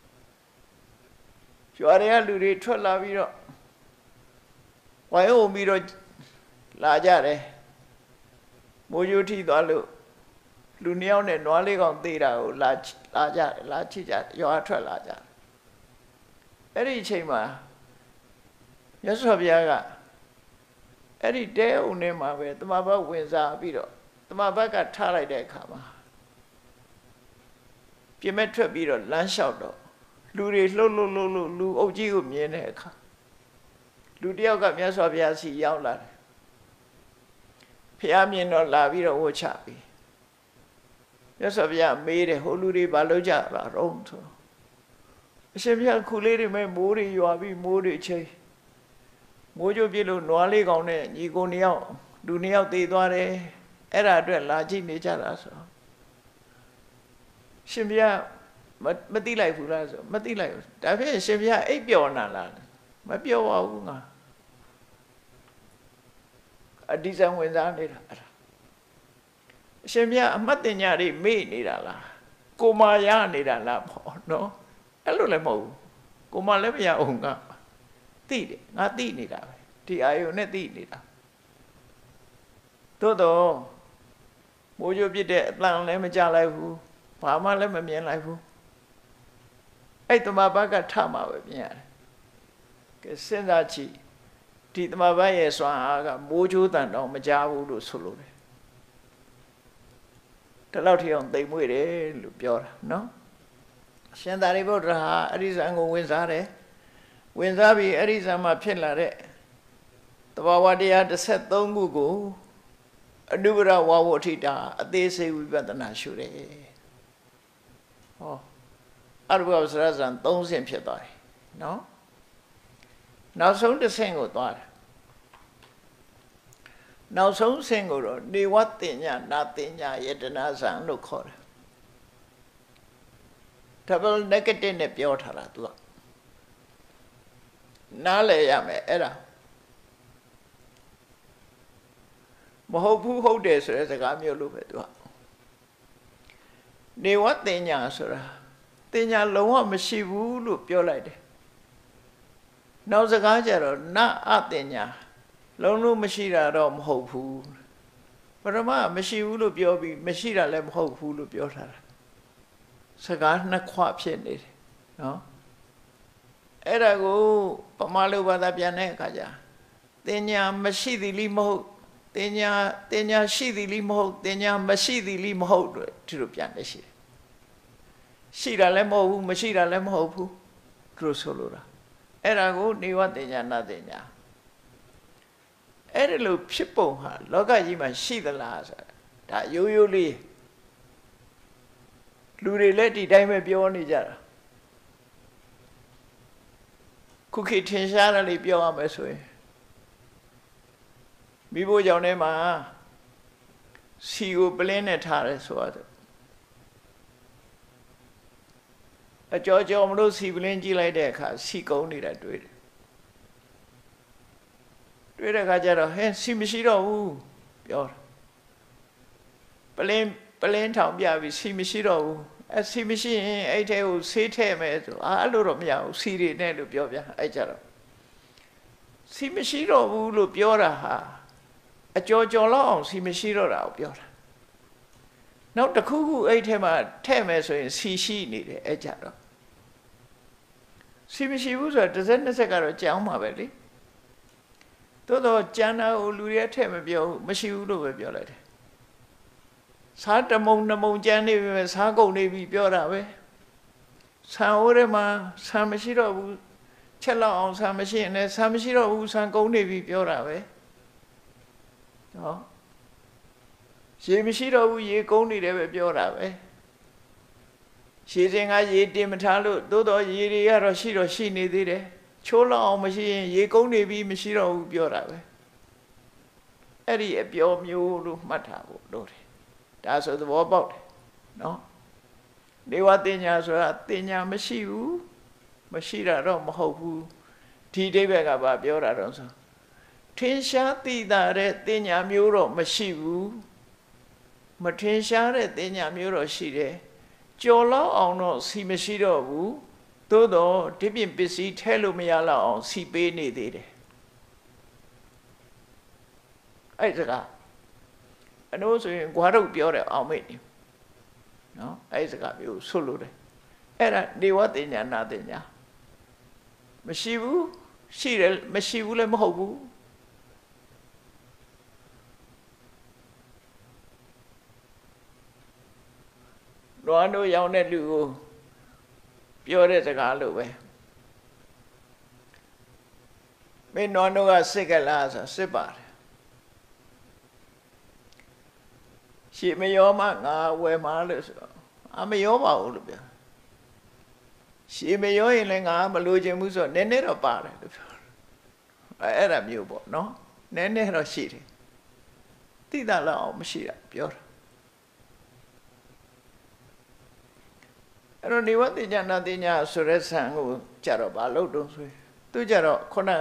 S1: ကျွာတွေကလူတွေထွက်လာပြီးတော့ဝိုင်းအောင်ပြီးတော့လာကြတယ်မိုးချိုးထိသွားလို့လူနှစ်ယောက်နဲ့နွားလေးကောင်သေးတာကိုလာလာကြတယ်လာချိကြရွာထွက်လာကြအဲ့ဒီအချိန်မှာမြတ်စွာဘုရားကအဲ့ဒီတဲအုံထဲမှာပဲတမဘတ်ဝင်စားပြီးတော့တမဘတ်ကထားလိုက်တဲ့အခါမှာပြင်းမဲ့ထွက်ပြီးတော့လမ်းလျှောက်တော့လူတွေလှုပ်လှုပ်လှုပ်လှုပ်လူအုပ်ကြီးကိုမြင်တဲ့အခါလူတယောက်ကမြတ်စွာဘုရားစီရောက်လာတယ်ဘုရားမြင်တော့လာပြီးတော့ဝှချပြီးမြတ်စွာဘုရားမေးတယ်ဟိုလူတွေဘာလုပ်ကြတာတော့ဆိုအရှင်ဘုရားခုလေးတွေမဲ့မိုးတွေရွာပြီးမိုးတွေချိန်မိုးကြိုးပြလို့နွားလေးကောင်နဲ့ညီကိုနှစ်ယောက်လူနှစ်ယောက်သေသွားတယ်အဲ့ဒါအတွက်လာကြည့်နေကြတာဆိုရှင်ဘုရားမသိလိုက်ဘူးလားဆိုမသိလိုက်ဘူးဒါဖြင့်ရှင်ဘုရားအိပ်ပျော်နာလားမပျော်ပါဘူးငါအဒီဇံဝင်စားနေတာအဲ့ဒါအရှင်ဘုရားအမှတ်တင်ညာတွေမေ့နေတာလားကိုမာရနေတာလားပေါ့နော်အဲ့လိုလည်းမဟုတ်ဘူးကိုမာလည်းမရအောင်ကသိတယ်ငါသိနေတာပဲဒီအာယုန်နဲ့သိနေတာသို့တော့မိုးကြိုးပြစ်တဲ့အတန်လည်းမကြလိုက်ဘူးဘာမှလည်းမမြင်လိုက်ဘူးအဲ့တမဘကထမှာပဲမြင်ရတယ်ကဲစဉ်းစားကြည့်ဒီတမဘရဲ့စွမ်းအားကမိုးကြိုးတန်တော့မကြဘူးလို့ဆိုလို့တယ်ဒီလောက်ထိအောင်သိမ်မွေ့တယ်လို့ပြောတာနော်ရှင်သာရိပုတ္တရာဟာအရိဇံကိုဝင်စားတယ်ဝင်စားပြီးအရိဇံမှာဖြစ်လာတဲ့တဘာဝတရားတစ်ဆက်သုံးခုကိုအနုပရဝဝဋ္ဌိတာအသေးစိတ်ဝိပဿနာရှုတယ်ဟောအရူပဝဆရဇံသုံးဆင့်ဖြစ်သွားတယ်နော်နောက်ဆုံးတစ်ဆင့်ကိုသွားတယ်နောက်ဆုံးဆင့်ကိုတော့နေဝတ္တညာနာတညာယတနာဇံလို့ခေါ်တယ် double negative နဲ့ပြောထားတာ तू ကနားလည်ရမယ်အဲ့ဒါမဟုတ်ဘူးဟုတ်တယ်ဆိုတဲ့စကားမျိုးလို့ပဲ तू ကနေဝတ္တညာဆိုတာတင်ညာလုံးဝမရှိဘူးလို့ပြောလိုက်တယ်နောက်စကားကြတော့နာအတင်ညာလုံးလုံးမရှိတာတော့မဟုတ်ဘူးပရမမရှိဘူးလို့ပြောပြီးမရှိတာလည်းမဟုတ်ဘူးလို့ပြောထားတာစကားနှစ်ခွဖြစ်နေတယ်နော်အဲ့ဒါကိုပမာလုဘာသာပြန်တဲ့အခါကျတင်ညာမရှိသည်လိမဟုတ်တင်ညာတင်ညာရှိသည်လိမဟုတ်တင်ညာမရှိသည်လိမဟုတ်လို့ဒီလိုပြန်နေရှိတယ်ရှိတာလည်းမဟုတ်ဘူးမရှိတာလည်းမဟုတ်ဘူးသူတို့ဆိုလိုတာအဲ့ဒါကိုနေဝတ္တညာနာတညာအဲ့ဒီလိုဖြစ်ပုံဟာလောကကြီးမှာရှိသလားဆိုတာဒါရိုးရိုးလေးလူတွေလည်းဒီတိုင်းပဲပြောနေကြတာခုခေတ်ထင်ရှားတယ်လို့ပြောရမယ်ဆိုရင်မိဖို့ကြောင့်ထဲမှာစီကိုပလင်းနဲ့ထားတယ်ဆိုတော့အကြောကြောမလို့စီပလင်းကြည့်လိုက်တဲ့အခါစီကုန်းနေတာတွေ့တယ်တွေ့တဲ့အခါကျတော့ဟဲ့စီမရှိတော့ဘူးပြောတာပလင်းပလင်းထောင်ပြပြီးစီမရှိတော့ဘူးအစီမရှိရင်အဲ့ထဲကိုဆေးထည့်မယ်ဆိုအာအဲ့လိုတော့မရဘူးစီတွေနဲ့လို့ပြောပြအဲ့ကြတော့စီမရှိတော့ဘူးလို့ပြောတာဟာအကြောကြောလောက်အောင်စီမရှိတော့တာကိုပြောတာနောက်တစ်ခုခုအဲ့ထဲမှာထည့်မယ်ဆိုရင်စီရှိနေတယ်အဲ့ကြတော့စီမရှိဘူးဆိုတော့တစ်စက်နှစ်စက်ကတော့ကြောင်းမှာပဲလေသို့တော့ကျန်တာကိုလူတွေထည့်မပြောဘူးမရှိဘူးလို့ပဲပြောလိုက်တယ်စားတမုံနှမုံကျန်နေပြီပဲစားကုန်နေပြီပြောတာပဲဆံအိုးထဲမှာဆံမရှိတော့ဘူးချက်လောက်အောင်ဆံမရှိရင်လည်းဆံမရှိတော့ဘူးဆံကုန်နေပြီပြောတာပဲဟောရေမရှိတော့ဘူးရေကုန်နေတယ်ပဲပြောတာပဲရေစင်ကရေတင်မထားလို့သို့တော့ရေတွေကတော့ရှိတော့ရှိနေသေးတယ်ချိုးလောက်အောင်မရှိရင်ရေကုန်နေပြီမရှိတော့ဘူးပြောတာပဲအဲ့ဒီအပြောမျိုးလို့မှတ်ထားဖို့လိုတယ်ဒါဆိုသဘောပေါက်တယ်နော်နေဝတင်ညာဆိုတာတင်ညာမရှိဘူးမရှိတာတော့မဟုတ်ဘူးဒီအိဗယ်ကဘာပြောတာတော့ဆိုထင်ရှားသိတာတဲ့တင်ညာမျိုးတော့မရှိဘူးမထင်ရှားတဲ့တင်ညာမျိုးတော့ရှိတယ်ကြော်လောက်အောင်တော့စီမရှိတော့ဘူးသို့တော့ဒီပြင်ပစ္စည်းထဲလို့မရလောက်အောင်စီပေးနေသေးတယ်အဲ့ဒါအနိုးဆိုရင်ဂွားတော့ပြောတယ်အောင်မေ့နေနော်အဲ့စကားမျိုးဆွလို့တယ်အဲ့ဒါနေဝတညာနာတညာမရှိဘူးရှိတယ်မရှိဘူးလည်းမဟုတ်ဘူးလွားတို့ရောင်တဲ့လူကိုပြောတဲ့စကားလို့ပဲမင်းတော်တို့ကစစ်ကလားဆိုစစ်ပါတယ်ရှေ့မရောမှငါဝယ်မှာလို့ဆိုအမရောပါဘူးလို့ပြောရှေ့မရောရင်လည်းငါမလိုချင်ဘူးဆိုတော့နည်းနည်းတော့ပါတယ်လို့ပြောအဲအဲ့ဒါမျိုးပေါ့နော်နည်းနည်းတော့ရှိတယ်သိတာလောက်အောင်မရှိတာပြောတာအဲ့တော့နေဝတိညာနာတိညာဆိုတဲ့ဆံကိုကြတော့ဘာလို့တုံးဆွေးသူကြတော့ခုန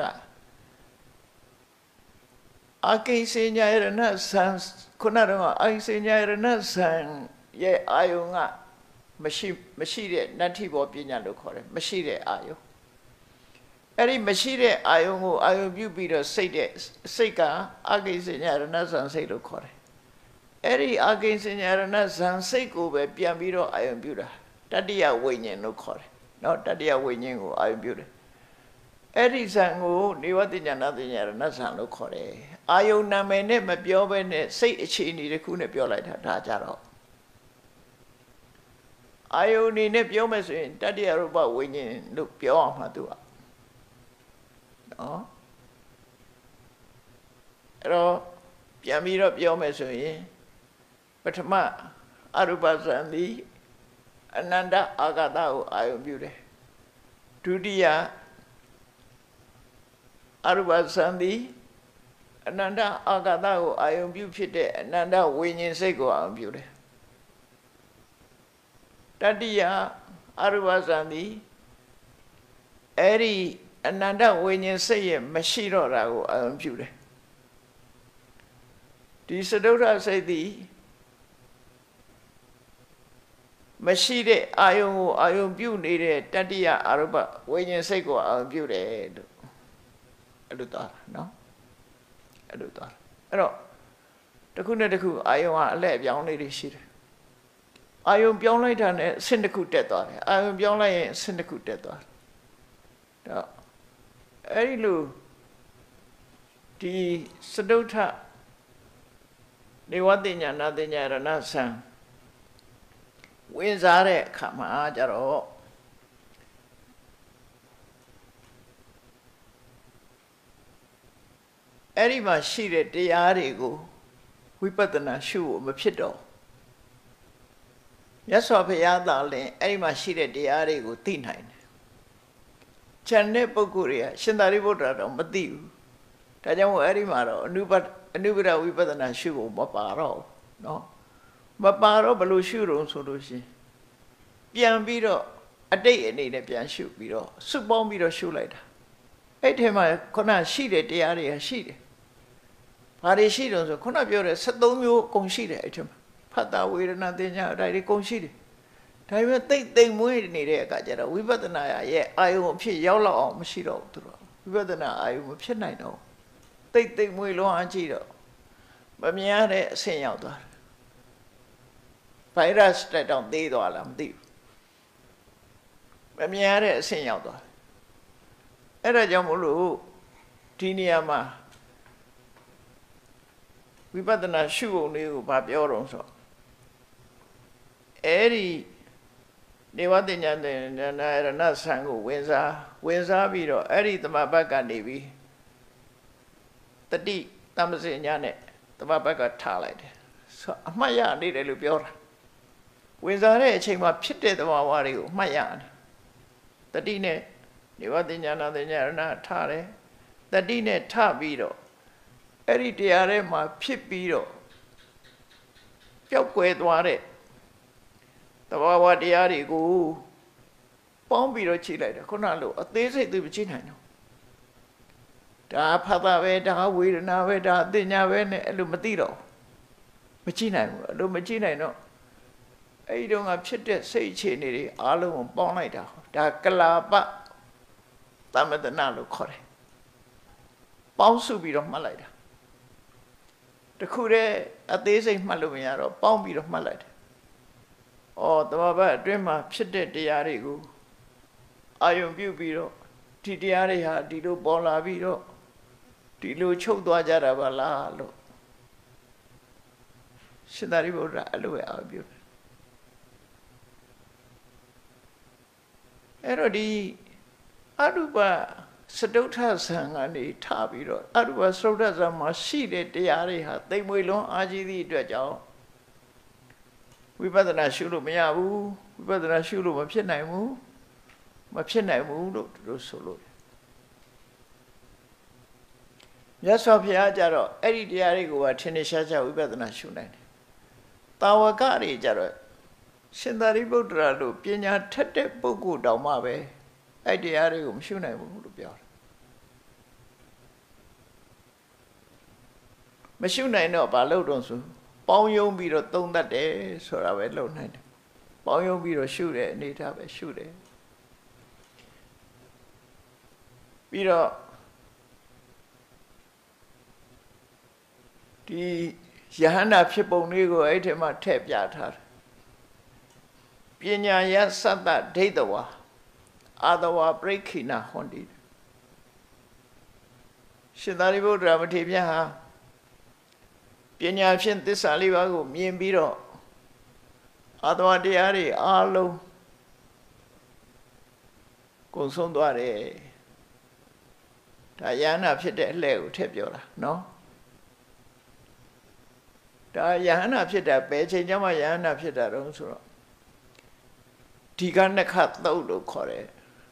S1: ကအကိစေညာရဏဆံခုနကတော့အကိစေညာရဏဆံရဲ့အာယုံကမရှိမရှိတဲ့နတ္ထိဘောပညာလို့ခေါ်တယ်မရှိတဲ့အာယုံအဲ့ဒီမရှိတဲ့အာယုံကိုအာယုံပြုပြီးတော့စိတ်တဲ့စိတ်ကအကိစေညာရဏဆံစိတ်လို့ခေါ်တယ်အဲ့ဒီအကိစေညာရဏဆံစိတ်ကိုပဲပြန်ပြီးတော့အာယုံပြုတာတတိယဝိညာဉ်လို့ခေါ်တယ်နော်တတိယဝိညာဉ်ကိုအာယုံပြုတယ်အဲ့ဒီဆံကိုနေဝတိညာနာတိညာရဏဆံလို့ခေါ်တယ်အာယုံနာမည်နဲ့မပြောဘဲနဲ့စိတ်အခြေအနေတစ်ခုနဲ့ပြောလိုက်တာဒါကြတော့အာယုန်နေနဲ့ပြောမယ်ဆိုရင်တတ္တရူပဝိညာဉ်လို့ပြောအောင်မှာသူကနော်အဲ့တော့ပြန်ပြီးတော့ပြောမယ်ဆိုရင်ပထမအရူပဇံသည်အနန္တအာဂတကိုအာယုန်ပြုတယ်ဒုတိယအရူပဇံသည်အနန္တအာဂတကိုအာယုန်ပြုဖြစ်တဲ့အနန္တဝိညာဉ်စိတ်ကိုအာယုန်ပြုတယ်တတိယအရူပဇံသည်အဲ့ဒီအနန္တဝိညာဉ်စိတ်ရဲ့မရှိတော့တာကိုအာရုံပြုတယ်ဒီစတုထစိတ်သည်မရှိတဲ့အာယုံကိုအာယုံပြုနေတဲ့တတိယအရူပဝိညာဉ်စိတ်ကိုအာရုံပြုတယ်လို့အဲ့လိုသွားတာနော်အဲ့လိုသွားအဲ့တော့တစ်ခုနဲ့တစ်ခုအာယုံကအလှည့်ပြောင်းလေးတွေရှိတယ်အာယုံပြောင်းလိုက်တာနဲ့ဆင့်တစ်ခုတက်သွားတယ်အာယုံပြောင်းလိုက်ရင်ဆင့်တစ်ခုတက်သွားတယ်တော့အဲ့ဒီလိုဒီစတုထနေဝတိညာနာတိညာရဏဆံဝင်စားတဲ့အခါမှာကြတော့အဲ့ဒီမှာရှိတဲ့တရားတွေကိုဝိပဿနာရှုဖို့မဖြစ်တော့မြတ်စွာဘုရားသာလျှင်အဲ့ဒီမှာရှိတဲ့တရားတွေကိုသိနိုင်တယ်။ဉာဏ်တဲ့ပုဂ္ဂိုလ်တွေကရှင်သာရိပုတ္တရာတော့မသိဘူး။ဒါကြောင့်မို့အဲ့ဒီမှာတော့အနုပအနုပဒဝိပဿနာရှုဖို့မပါတော့ဘူးเนาะမပါတော့ဘယ်လိုရှုရုံဆိုလို့ရှိရင်ပြန်ပြီးတော့အတိတ်အနေနဲ့ပြန်ရှုပြီးတော့စုပေါင်းပြီးတော့ရှုလိုက်တာအဲ့ဒီမှာခုနရှိတဲ့တရားတွေကရှိတယ်။ဘာတွေရှိတုံးဆိုခုနပြောတဲ့sevenမျိုးအကုန်ရှိတယ်အဲ့ဒီမှာဖတ်တာဝေဒနာတင်ညာဒါတွေကုန်ရှိတယ်ဒါပေမဲ့တိတ်တိမ်မွေးနေတဲ့အခါကျတော့ဝိပဿနာရဲ့အာယုံအဖြစ်ရောက်လောက်အောင်မရှိတော့ဘူးသူတို့ဝိပဿနာအာယုံမဖြစ်နိုင်တော့တိတ်တိမ်မွေးလောအောင်ကြည့်တော့မမြင်ရတဲ့အဆင့်ရောက်သွားတယ်ဗိုင်းရပ်စ်တက်တောင်သေးသွားလားမသိဘူးမမြင်ရတဲ့အဆင့်ရောက်သွားတယ်အဲ့ဒါကြောင့်မို့လို့ဒီနေရာမှာဝိပဿနာရှုပုံလေးကိုဗာပြောတော့ဆိုအဲ့ဒီနေဝတိညာနာရဏဆံကိုဝင်စားဝင်စားပြီးတော့အဲ့ဒီသမဘတ်ကနေပြီးတတိတမစင်ညာနဲ့သမဘတ်ကထားလိုက်တယ်ဆိုအမှတ်ရနေတယ်လို့ပြောတာဝင်စားတဲ့အချိန်မှာဖြစ်တဲ့သဘာဝတွေကိုအမှတ်ရတယ်တတိနဲ့နေဝတိညာနာတိညာရဏထားတယ်တတိနဲ့ထပြီးတော့အဲ့ဒီတရားထဲမှာဖြစ်ပြီးတော့ပျောက်ကွယ်သွားတဲ့သဘာဝတရားတွေကိုပေါင်းပြီးတော့ကြည့်လိုက်တယ်ခုနလိုအသေးစိတ်သူမကြည့်နိုင်တော့ဒါဖတ်တာပဲဒါဝေဒနာပဲဒါအသိဉာဏ်ပဲနဲ့အဲ့လိုမသိတော့မကြည့်နိုင်ဘူးအဲ့လိုမကြည့်နိုင်တော့အဲ့ဒီတော့ကဖြစ်တဲ့စိတ်အခြေအနေတွေအားလုံးကိုပေါင်းလိုက်တာဒါကလာပသမတနာလို့ခေါ်တယ်ပေါင်းစုပြီးတော့မှတ်လိုက်တာတခုတည်းအသေးစိတ်မှတ်လို့မရတော့ပေါင်းပြီးတော့မှတ်လိုက်တယ်။အော်တဘာဘအတွင်းမှာဖြစ်တဲ့တရားတွေကိုအာယုံပြုပြီးတော့ဒီတရားတွေဟာဒီလိုပေါ်လာပြီးတော့ဒီလိုချုပ်သွားကြတာပါလားလို့ရှင်သာရိပုတ္တရာအဲ့လိုပဲအာပြုတယ်။အဲ့တော့ဒီအရူပစတုထဇံကနေထပြီးတော့အရူပစတုထဇံမှာရှိတဲ့တရားတွေဟာသိမ်မွေလွန်းအားကြီးသည့်အတွက်ကြောင့်ဝိပဿနာရှုလို့မရဘူးဝိပဿနာရှုလို့မဖြစ်နိုင်ဘူးမဖြစ်နိုင်ဘူးလို့သူတို့ဆိုလို့မြတ်စွာဘုရားကြတော့အဲ့ဒီတရားတွေကိုကထင်ထင်ရှားရှားဝိပဿနာရှုနိုင်တယ်တာဝကတွေကြတော့ရှင်သာရိပုတ္တရာတို့ပညာထက်တဲ့ပုဂ္ဂိုလ်တောင်မှပဲအဲ့တရားတွေကိုမရှုနိုင်ဘူးလို့ပြောတယ်မရှုနိုင်တော့ဘာလို့တော့ဆိုပေါင်းယုံပြီးတော့သုံးတတ်တယ်ဆိုတာပဲလုပ်နိုင်တယ်ပေါင်းယုံပြီးတော့ရှုတဲ့အနေထားပဲရှုတယ်ပြီးတော့ဒီယဟန္တာဖြစ်ပုံလေးကိုအဲ့ထဲမှာထည့်ပြထားတယ်ပညာယသတ္တဒိဋ္ဌဝါအာတဝါပရိခိဏဟွန်တိရှင်သာရိပုတ္တရာမထေရဟာပညာဖြင့်သစ္စာလေးပါးကိုမြင်ပြီးတော့အာတဝါတရားတွေအားလုံးကုန်ဆုံးသွားတယ်ဒါယဟန္တာဖြစ်တဲ့အလှဲ့ကိုထည့်ပြောတာနော်ဒါယဟန္တာဖြစ်တာဘယ်ချိန်ကျမှယဟန္တာဖြစ်တာတုံးဆိုတော့ဒီကနခသုတ်လို့ခေါ်တယ်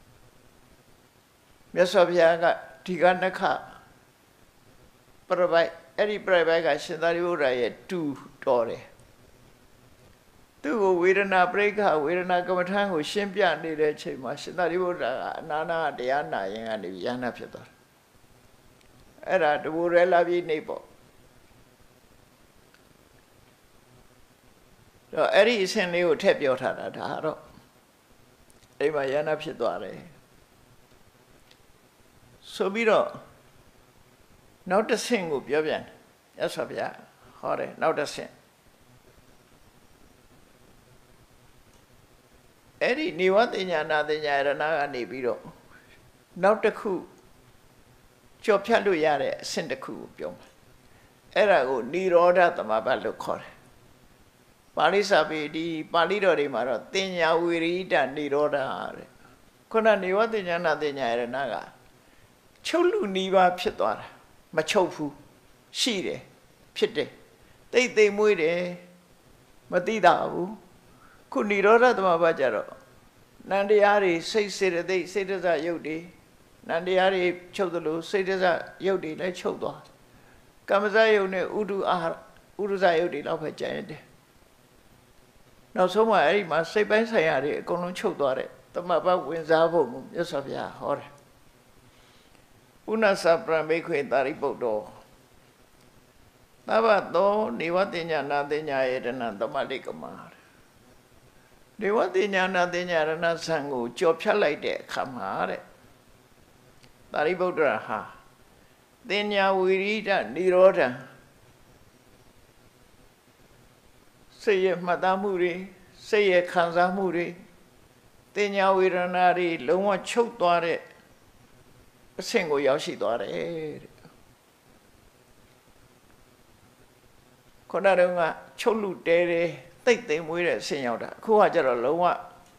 S1: မြတ်စွာဘုရားကဒီကနခပရပိုက်အဲ့ဒီပရပိုက်ကရှင်သာရိပုတ္တရာရဲ့တူတော်တယ်သူ့ကိုဝေဒနာပရိက္ခဝေဒနာကမ္မထံကိုရှင်းပြနေတဲ့အချိန်မှာရှင်သာရိပုတ္တရာကအနာနာတရားနာရင်ကနေယဟန္တာဖြစ်သွားတယ်အဲ့ဒါတဘူရဲလာပြီးနေပေါ့တော့အဲ့ဒီအစဉ်လေးကိုထည့်ပြောထားတာဒါတော့အိမ်မှာယန္နာဖြစ်သွားတယ်ဆိုပြီးတော့နောက်တစ်ဆင့်ကိုပြောပြန်ရသော်ဗျာဟောတယ်နောက်တစ်ဆင့်အဲ့ဒီနေဝတ္တညာနာတညာရဏကနေပြီးတော့နောက်တစ်ခုကြော်ဖြတ်လို့ရတဲ့အဆင့်တစ်ခုကိုပြောမှာအဲ့ဒါကိုនិရောဓသမဘတ်လို့ခေါ်တယ်ပါဠိစာပေဒီပါဠိတော်တွေမှာတော့တင်ညာဝိရိဒនិရောဓတဲ့ခုနနေဝတ္တညာနာတညာရဏကချုပ်လူနီးပါးဖြစ်သွားတာမချုပ်ဘူးရှိတယ်ဖြစ်တယ်တိတ်တိမ်မွေးတယ်မသိတာဘူးခုនិရောဓသမဘတ်ကြတော့နန္တရားတွေစိတ်စေတသိက်စိတ်တစရုပ်တွေနန္တရားတွေချုပ်သလိုစိတ်တစရုပ်တွေလည်းချုပ်သွားကမ္မဇယုတ်နဲ့ဥဒုအာဥဒုဇယုတ်တွေတော့ပဲကျန်ရတယ်နောက်ဆုံးမှအဲ့ဒီမှာစိတ်ပိုင်းဆိုင်ရာတွေအကုန်လုံးချုပ်သွားတဲ့သမဘတ်ဝင်စားဖို့မြတ်စွာဘုရားဟောတယ်ပုဏ္ဏစပရမိခွေတာရိပုတ္တောသဗ္ဗသောနေဝတ္တညာနာတညာယေတနာသမတိကမနေဝတ္တညာနာတညာရဏဆံကိုကြော်ဖြတ်လိုက်တဲ့အခါမှာတဲ့တာရိပုတ္တရာဟာတင်ညာဝိရိဒនិရောဓံစိတ်ရဲ့မှတ်သားမှုတွေစိတ်ရဲ့ခံစားမှုတွေတင်ညာဝေဒနာတွေလုံးဝချုပ်သွားတဲ့အဆင့်ကိုရောက်ရှိသွားတယ်တဲ့ခုနတုန်းကချုပ်လူတဲတယ်တိတ်သိမ်မွေးတဲ့အဆင့်ရောက်တာအခုကကျတော့လုံးဝ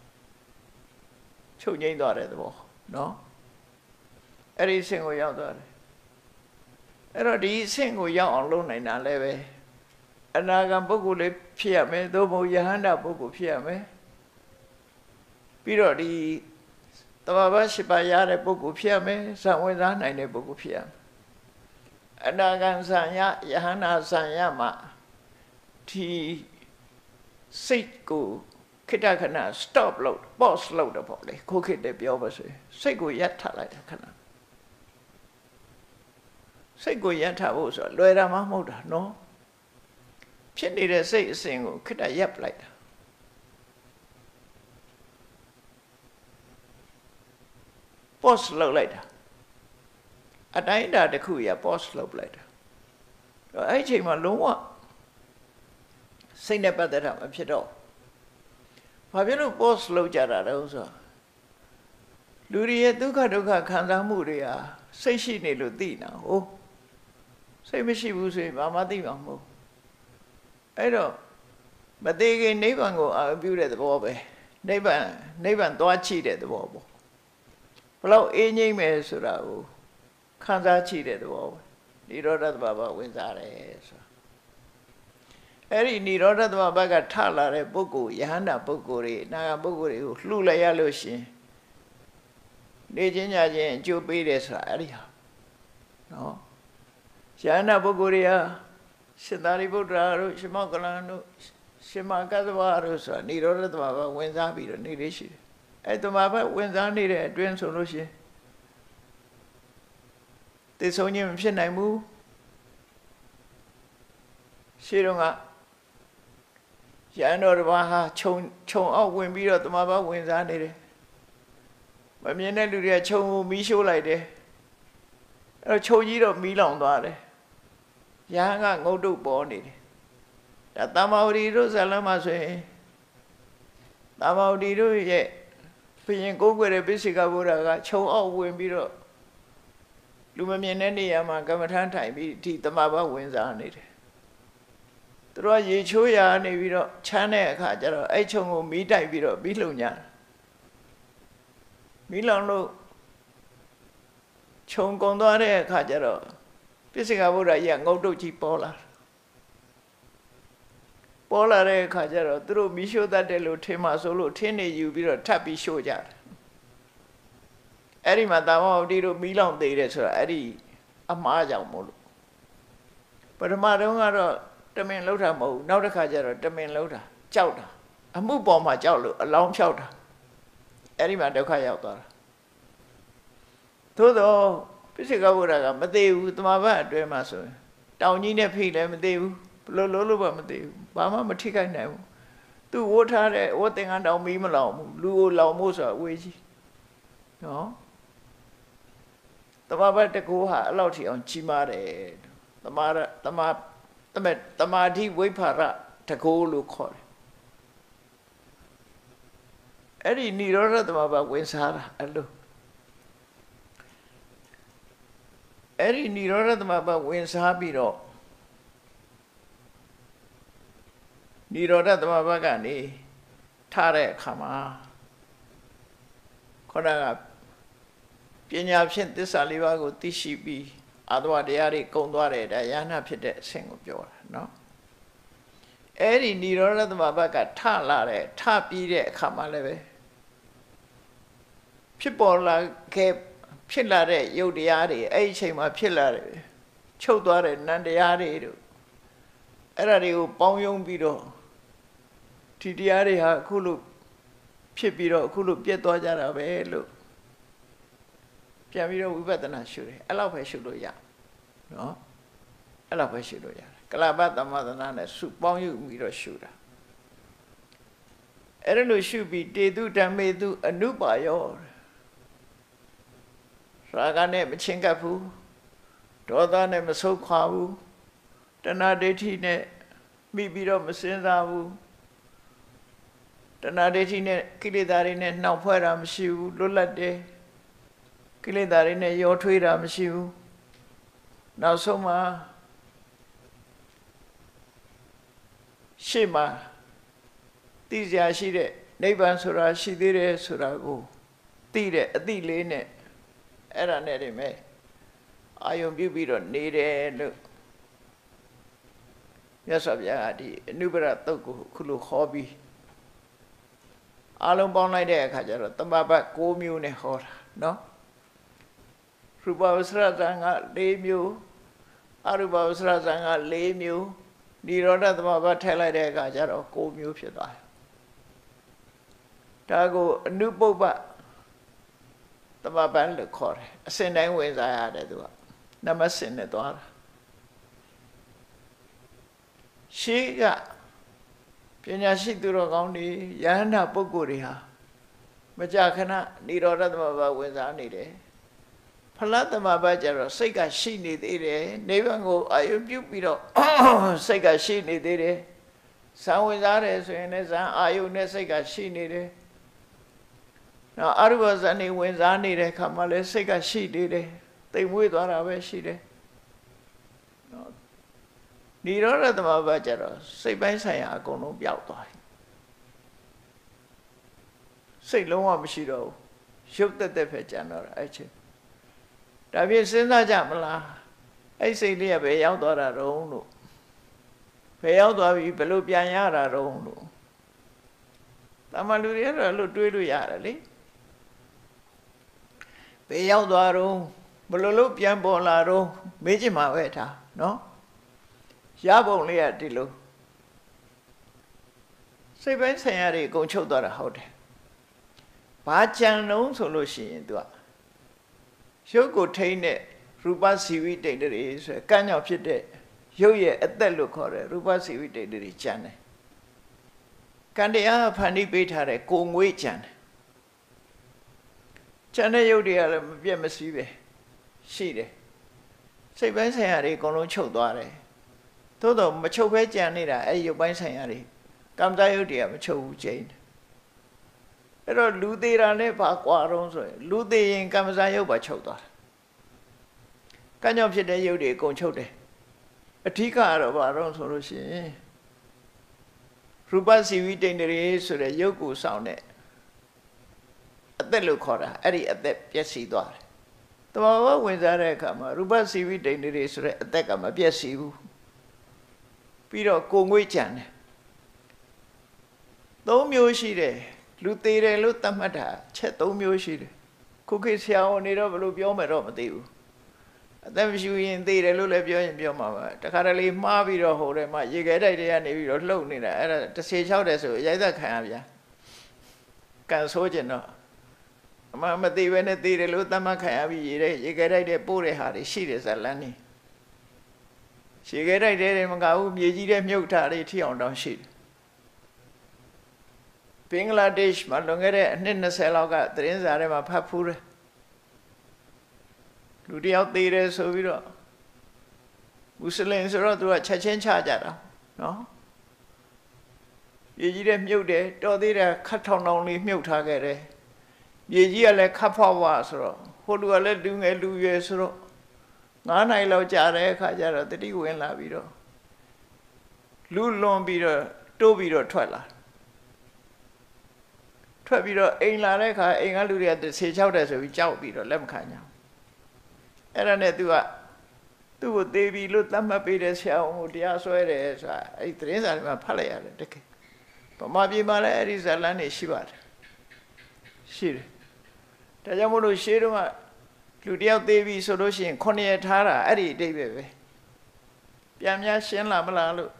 S1: ချုပ်ငိမ့်သွားတဲ့သဘောနော်အဲ့ဒီအဆင့်ကိုရောက်သွားတယ်အဲ့တော့ဒီအဆင့်ကိုရောက်အောင်လုပ်နိုင်တာလည်းပဲအနာဂံပုဂ္ဂိုလ်လေးဖြစ်ရမယ်သို့မဟုတ်ယဟန္တာပုဂ္ဂိုလ်ဖြစ်ရမယ်ပြီးတော့ဒီတဘာဝရှိပါရတဲ့ပုဂ္ဂိုလ်ဖြစ်ရမယ်ဇံဝင်စားနိုင်တဲ့ပုဂ္ဂိုလ်ဖြစ်ရမယ်အနာဂံဇံရယဟန္တာဇံရမှာဒီစိတ်ကိုခိတ္တခဏ stop လုပ် pause လုပ်တော့ပေါ့လေခုခေတ်တည်းပြောပါဆိုစိတ်ကိုရပ်ထားလိုက်တာခဏစိတ်ကိုရပ်ထားဖို့ဆိုလွယ်တာမှမဟုတ်တာနော်ဖြစ်နေတဲ့စိတ်အစဉ်ကိုခိတ္တရပ်ပလိုက်တာpause လုပ်လိုက်တာအတိုင်းအတာတစ်ခုရ pause လုပ်လိုက်တာအဲ့ဒီအချိန်မှာလုံးဝစိတ်နဲ့ပတ်သက်တာမဖြစ်တော့ဘာဖြစ်လို့ pause လုပ်ကြတာလဲဆိုတော့လူတွေရဲ့ဒုက္ခဒုက္ခခံစားမှုတွေဟာစိတ်ရှိနေလို့သိနေတာဟုတ်စိတ်မရှိဘူးဆိုရင်ဘာမှသိမှာမဟုတ်အဲ့တော့မသေးခင်နိဗ္ဗာန်ကိုအာရုံပြုတဲ့သဘောပဲနိဗ္ဗာန်နိဗ္ဗာန်သွားကြည့်တဲ့သဘောပေါ့ဘလောက်အေးငြိမ့်မယ်ဆိုတာကိုခံစားကြည့်တဲ့သဘောပဲနိရောဓသမဘာဝင်စားတယ်ဆိုတာအဲ့ဒီနိရောဓသမဘာကထလာတဲ့ပုဂ္ဂိုလ်ယဟန္တာပုဂ္ဂိုလ်တွေအနာဂတ်ပုဂ္ဂိုလ်တွေကိုလှူလိုက်ရလို့ရှင်နေချင်းညချင်းအကျိုးပေးတယ်ဆိုတာအဲ့ဒီဟာနော်ယဟန္တာပုဂ္ဂိုလ်တွေဟာရှင်သာရိပုတ္တရာတို့ရှင်မောက္ကလန်တို့ရှင်မကသဗ္ဗတို့ဆိုတာနိရောဓသမဘာဝင်စားပြီးတော့နေလေးရှိတယ်အဲ့သမဘာဝင်စားနေတဲ့အတွင်းဆိုလို့ရှင်သိဆုံးခြင်းမဖြစ်နိုင်ဘူးရှင်းတော့ကရန်တော်တစ်ပါးဟာခြုံခြုံအောက်ဝင်ပြီးတော့သမဘာဝင်စားနေတယ်မမြင်တဲ့လူတွေကခြုံကိုမီးရှို့လိုက်တယ်အဲ့တော့ခြုံကြီးတော့မီးလောင်သွားတယ်ရဟန်းကငုတ်တုတ်ပေါ်နေတယ်ဒါတမ္မာဝတီတို့ဇာလမ်းမှာဆိုရင်တမ္မာဝတီတို့ရဲ့ဘုရင်ကိုးကွယ်တဲ့ပိစိကဗုဒ္ဓကခြုံအောက်ဝင်ပြီးတော့လူမမြင်တဲ့နေရာမှာကမ္မထမ်းထိုင်ပြီးဒီတမ္မာဘဝင်စားနေတယ်သူတို့ရေချိုးရာနေပြီးတော့ချမ်းတဲ့အခါကျတော့အဲ့ခြုံကိုမီးတိုက်ပြီးတော့ပြီးလုံညာမီးလောင်လို့ခြုံကုန်သွားတဲ့အခါကျတော့ပိစိကဗုဒ္ဓကြီးကငုတ်တုတ်ကြီးပေါ်လာပေါ်လာတဲ့အခါကျတော့သူတို့မီးရှို့တတ်တယ်လို့ထင်မှဆိုလို့ထင်းနေယူပြီးတော့ထပ်ပြီးရှို့ကြတယ်အဲ့ဒီမှာတာမဝတိတို့မီးလောင်သေးတယ်ဆိုတာအဲ့ဒီအမှားကြောင့်မို့လို့ပထမတုန်းကတော့တမင်လှုပ်တာမဟုတ်ဘူးနောက်တစ်ခါကျတော့တမင်လှုပ်တာကြောက်တာအမှုပေါ်မှာကြောက်လို့အလောင်းဖြောက်တာအဲ့ဒီမှာဒုက္ခရောက်သွားတာသို့တော့ပိစိကဗုဒ္ဓကမသေးဘူးတမဘတ်အတွဲမှာဆိုရင်တောင်ကြီးနဲ့ဖိလည်းမသေးဘူးဘလို့လို့လို့မသေးဘူးဘာမှမထိခိုက်နိုင်ဘူးသူဝတ်ထားတဲ့ဝတ်သင်္ကန်းတောင်မီးမလောင်ဘူးလူကိုလောင်ဖို့ဆိုတာအဝေးကြီးနော်တမဘတ်တကူဟာအဲ့လောက်ထိအောင်ကြီးမားတယ်တမရတမတမတမာတိဝိဖာရတကူလို့ခေါ်တယ်အဲ့ဒီနိရောဓတမဘတ်ဝင်စားတာအဲ့လိုအဲ့ဒီနိရောဓသမဘာဝင်စားပြီးတော့နိရောဓသမဘာကနေထားတဲ့အခါမှာခေါင်းကပညာဖြင့်သစ္စာလေးပါးကိုသိရှိပြီးအာသဝတရားတွေကုံသွားတဲ့ဒါယန္နာဖြစ်တဲ့အဆင့်ကိုပြောတာနော်အဲ့ဒီနိရောဓသမဘာကထလာတဲ့ထပြီးတဲ့အခါမှာလည်းပဲဖြစ်ပေါ်လာခဲ့ဖြစ်လာတဲ့ယုတ်တရားတွေအဲ့ဒီအချိန်မှာဖြစ်လာတယ်ချုပ်သွားတဲ့နံတရားတွေတို့အဲ့ဒါတွေကိုပေါင်းယုံပြီးတော့ဒီတရားတွေဟာအခုလို့ဖြစ်ပြီးတော့အခုလို့ပြတ်သွားကြတာပဲလို့ပြန်ပြီးတော့ဝိပဿနာရှုတယ်အဲ့လောက်ပဲရှုလို့ရနော်အဲ့လောက်ပဲရှုလို့ရတယ်ကလပသမ္မာသနာနဲ့စုပေါင်းယူပြီးတော့ရှုတာအဲ့ဒါလို့ရှုပြီးတေတုဓမ္မေတုအနုပါယောရာဂနဲ့မချင်းကပ်ဘူးဒေါသနဲ့မဆုတ်ခွာဘူးတဏှာဒိဋ္ဌိနဲ့မိပြီးတော့မစင်စားဘူးတဏှာဒိဋ္ဌိနဲ့ကိလေသာတွေနဲ့နှောက်ဖွဲ့တာမရှိဘူးလွတ်လပ်တယ်ကိလေသာတွေနဲ့ရောထွေးတာမရှိဘူးနောက်ဆုံးမှာရှေ့မှာသိစရာရှိတဲ့နိဗ္ဗာန်ဆိုတာရှိသေးတယ်ဆိုတာကိုသိတဲ့အသိလေးနဲ့အဲ့ဒါနဲ့တည်းမဲ့အာယုံပြုပြီးတော့နေတယ်လို့မြတ်စွာဘုရားကဒီအနုပရတုတ်ကိုခုလိုခေါ်ပြီးအလုံးပေါင်းလိုက်တဲ့အခါကျတော့တမ္ပပတ်၉မျိုးနဲ့ဟောတာနော်ရူပဝဆရဇံက၄မျိုးအရူပဝဆရဇံက၄မျိုးနိရောဓတမ္ပပတ်ထည့်လိုက်တဲ့အခါကျတော့၉မျိုးဖြစ်သွားတယ်ဒါကိုအနုပုပ္ပတမပန်လို့ခေါ်တယ်အစင်တိုင်းဝင်စားရတယ်သူကနမစင်နဲ့သွားတာရှေးကပညာရှိသူတော်ကောင်းတွေယဟန္တာပုဂ္ဂိုလ်တွေဟာမကြာခဏနိရောဓသမဘာဝင်စားနေတယ်ဖလားသမဘာကျတော့စိတ်ကရှိနေသေးတယ်နိဗ္ဗာန်ကိုအာရုံပြုပြီးတော့စိတ်ကရှိနေသေးတယ်ဇံဝင်စားတယ်ဆိုရင်လည်းဇံအာယုနဲ့စိတ်ကရှိနေတယ်နော်အရူပဇန်နေဝင်စားနေတဲ့ခါမှလည်းစိတ်ကရှိနေတယ်တိမ်မွေးသွားတာပဲရှိတယ်နော်နိရောဓသမဘာကျတော့စိတ်ပိုင်းဆိုင်ရာအကုန်လုံးပျောက်သွားတယ်စိတ်လုံးဝမရှိတော့ဘူးရုပ်တက်တက်ပဲကြံတော့တာအဲ့ချင်းဒါဖြင့်စဉ်းစားကြမလားအဲ့စိတ်လေးကဘယ်ရောက်သွားတာတုံးလို့ဘယ်ရောက်သွားပြီဘယ်လိုပြန်ရတာတုံးလို့တမလူတွေကတော့လို့တွေးလို့ရတယ်လေဘယ်ရောက်သွားတော့ဘယ်လိုလုပ်ပြန်ပေါ်လာတော့မေးချင်မှာပဲဒါနော်ရပုံလေးကဒီလိုစိတ်ပိုင်းဆိုင်ရာတွေအကုန်ချုပ်သွားတာဟုတ်တယ်ဘာကြံလုံးဆိုလို့ရှိရင်သူကရုပ်ကိုထိန်းတဲ့ရူပစီဝိတ္တိတွေဆိုကန်းကြောင့်ဖြစ်တဲ့ရုပ်ရဲ့အသက်လို့ခေါ်တဲ့ရူပစီဝိတ္တိတွေကြံတယ်ကံတရားဖန်တီးပေးထားတဲ့ကိုငွေကြံတယ်ကြံတဲ့ရုပ်တွေကလည်းမပြတ်မစည်းပဲရှိတယ်စိတ်ပိုင်းဆိုင်ရာတွေအကုန်လုံးချုပ်သွားတယ်သို့တော့မချုပ်ဘဲကြံနေတာအဲ့ရုပ်ပိုင်းဆိုင်ရာတွေကံစားရုပ်တွေကမချုပ်ဘူးကျိန်းအဲ့တော့လူသေးတာနဲ့ဘာကွာတော့ဆိုရင်လူသေးရင်ကံစားရုပ်ပါချုပ်သွားတယ်ကံကြောင့်ဖြစ်တဲ့ရုပ်တွေအကုန်ချုပ်တယ်အဓိကကတော့ဘာတော့ဆိုလို့ရှိရင်ရူပစီဝိတ္တိတွေဆိုတဲ့ရုပ်ကိုဆောင်တဲ့အသက်လို့ခေါ်တာအဲ့ဒီအသက်ပျက်စီးသွားတယ်တဘာဝဝင်စားတဲ့အခါမှာရူပစီဝိတ္တိတွေဆိုတဲ့အသက်ကမပျက်စီးဘူးပြီးတော့ကိုငွေ့ကြံတယ်သုံးမျိုးရှိတယ်လူသေးတယ်လို့သတ်မှတ်တာချက်သုံးမျိုးရှိတယ်ခုခေတ်ဆရာဝန်တွေတော့ဘယ်လိုပြောမှတော့မသိဘူးအသက်မရှိရင်သေးတယ်လို့လည်းပြောရင်ပြောမှာပါတခါတလေမှားပြီးတော့ဟိုထဲမှာရေခဲတိုက်တွေကနေပြီးတော့လှုပ်နေတာအဲ့ဒါတစ်စေချောက်တယ်ဆိုရိုက်သက်ခံရဗျာကန်ဆိုးကျင်တော့အမှမသေးပဲနဲ့သေးတယ်လို့သတ်မှတ်ခံရပြီးရေတဲ့ရေခဲတိုက်တွေပို့တဲ့ဟာတွေရှိတယ်ဇလန်းနေရေခဲတိုက်တွေမကဘူးမြေကြီးတွေမြုပ်ထားတွေထိအောင်တောင်ရှိတယ်ဘင်္ဂလားဒေ့ရှ်မှာလွန်ခဲ့တဲ့အနှစ်၂၀လောက်ကသတင်းစာထဲမှာဖတ်ဖူးတယ်လူတယောက်သေးတယ်ဆိုပြီးတော့မွတ်စလင်ဆိုတော့သူကချက်ချင်းချကြတာနော်မြေကြီးတွေမြုပ်တယ်တော်သေးတယ်ခတ်ထောင်ထောင်လေးမြုပ်ထားခဲ့တယ်မြေကြီးကလည်းခတ်ဖွားဖွားဆိုတော့ဟိုလူကလည်းလူငယ်လူရွယ်ဆိုတော့ငါးနိုင်လောက်ကြာတဲ့အခါကျတော့တတိဝင်လာပြီးတော့လူလွန်ပြီးတော့တိုးပြီးတော့ထွက်လာထွက်ပြီးတော့အိမ်လာတဲ့အခါအိမ်ကလူတွေကဆေချောက်တယ်ဆိုပြီးကြောက်ပြီးတော့လက်မခံကြဘူးအဲ့ဒါနဲ့သူကသူ့ကိုသေးပြီလို့သတ်မှတ်ပေးတဲ့ဆရာဝန်ကိုတရားစွဲတယ်ဆိုတာအဲ့ဒီသတင်းစာတွေမှာဖတ်လိုက်ရတယ်တကယ်ဗမာပြည်မှာလည်းအဲ့ဒီဇာလန်းတွေရှိပါတယ်ရှိတယ်ဒါကြောင့်မို့လို့ရှေးတုန်းကလူတယောက်သေးပြီဆိုလို့ရှိရင်ခုနှစ်ရက်ထားတာအဲ့ဒီအတိတ်ပဲပဲပြန်များရှင်းလာမလားလို့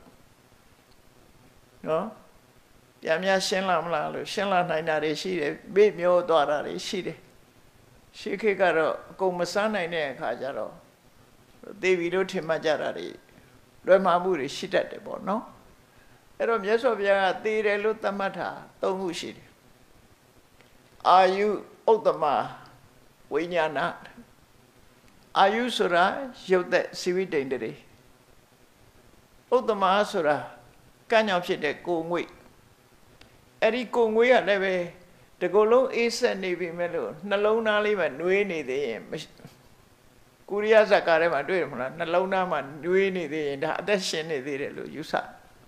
S1: နော်ပြန်များရှင်းလာမလားလို့ရှင်းလာနိုင်တာတွေရှိတယ်ဘေ့မျောသွားတာတွေရှိတယ်ရှေးခေတ်ကတော့အကုန်မစမ်းနိုင်တဲ့အခါကျတော့သေပြီလို့ထင်မှတ်ကြတာတွေလွယ်မှားမှုတွေရှိတတ်တယ်ပေါ့နော်အဲ့တော့မြတ်စွာဘုရားကသေတယ်လို့သတ်မှတ်တာသုံးခုရှိတယ်အာယုဥတ္တမဝိညာဏအာယုဆိုတာရုပ်သက်စီဝိတ္တိန်တွေဥတ္တမဆိုတာကံ့ကြောင့်ဖြစ်တဲ့ကိုငွေ့အဲ့ဒီကိုငွေ့ကလည်းပဲတကူလုံးအေးဆက်နေပြီမဲ့လို့နှလုံးသားလေးမှာနှွေးနေသေးရင်ကုရိယဇတ်ကားထဲမှာတွေ့တယ်မလားနှလုံးသားမှာနှွေးနေသေးရင်ဒါအသက်ရှင်နေသေးတယ်လို့ယူဆ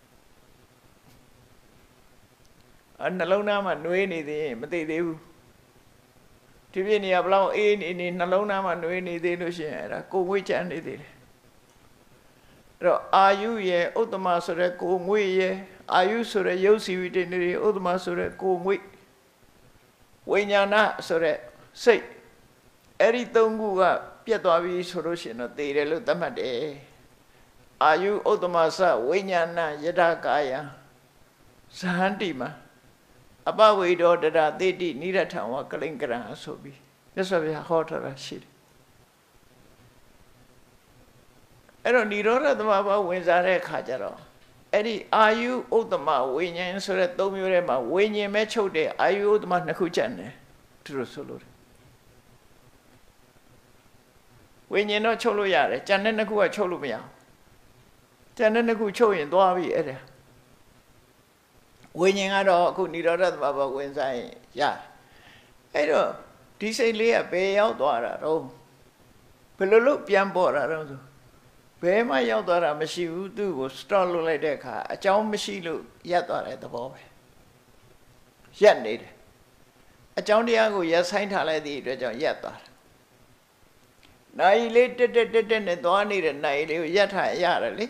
S1: အနှလုံးသားမှာနှွေးနေသေးရင်မသိသေးဘူးဒီပြည့်နေရဘလောက်အေးနေနေနှလုံးသားမှာနှွေးနေသေးလို့ရှိရင်အဲ့ဒါကိုငွေ့ချမ်းနေသေးတယ်အဲ့တော့အာယုရဲ့ဥတ္တမဆိုတဲ့ကိုငွေ့ရဲ့အာယုဆိုတဲ့ရုပ်စီဝိတ္တိတွေဥတ္တမဆိုတဲ့ကိုငွေ့ဝိညာဏဆိုတဲ့စိတ်အဲ့ဒီသုံးခုကပြတ်သွားပြီဆိုလို့ရှိရင်တော့သေတယ်လို့သတ်မှတ်တယ်အာယုဥတ္တမစဝိညာဏယတကာယဇဟန္တိမှာအပဝေဒောတရသေတိနိရထံဝကလိင်္ကရံဆိုပြီးမြတ်စွာဘုရားဟောထားတာရှိတယ်အဲ့တော့និရောဓသမဘာဝင်စားတဲ့အခါကျတော့အဲ့ဒီအာယုဥတ္တမဝိညာဉ်ဆိုတဲ့သုံးမျိုးထဲမှာဝိညာဉ်ပဲချုပ်တဲ့အာယုဥတ္တမနှစ်ခုကျန်တယ်သူတို့ဆိုလို့ဝိညာဉ်တော့ချုပ်လို့ရတယ်ကျန်တဲ့နှစ်ခုကချုပ်လို့မရဘူးကျန်တဲ့နှစ်ခုချုပ်ရင်သွားပြီအဲ့ဒါဝိညာဉ်ကတော့အခုនិရောဓသမဘာဝင်စားရင်ရတယ်အဲ့တော့ဒီစိတ်လေးကဘယ်ရောက်သွားတာတော့ဘယ်လိုလုပ်ပြန်ပေါ်တာတော့ဆိုဘယ်မှရောက်သွားတာမရှိဘူးသူ့ကို stop လုပ်လိုက်တဲ့အခါအကြောင်းမရှိလို့ရပ်သွားတဲ့သဘောပဲရပ်နေတယ်အကြောင်းတရားကိုရက်ဆိုင်ထားလိုက်သည့်အတွက်ကြောင့်ရက်သွားတာနိုင်လေးတက်တက်တက်တက်နဲ့သွားနေတဲ့နိုင်လေးကိုရက်ထားရတယ်လေ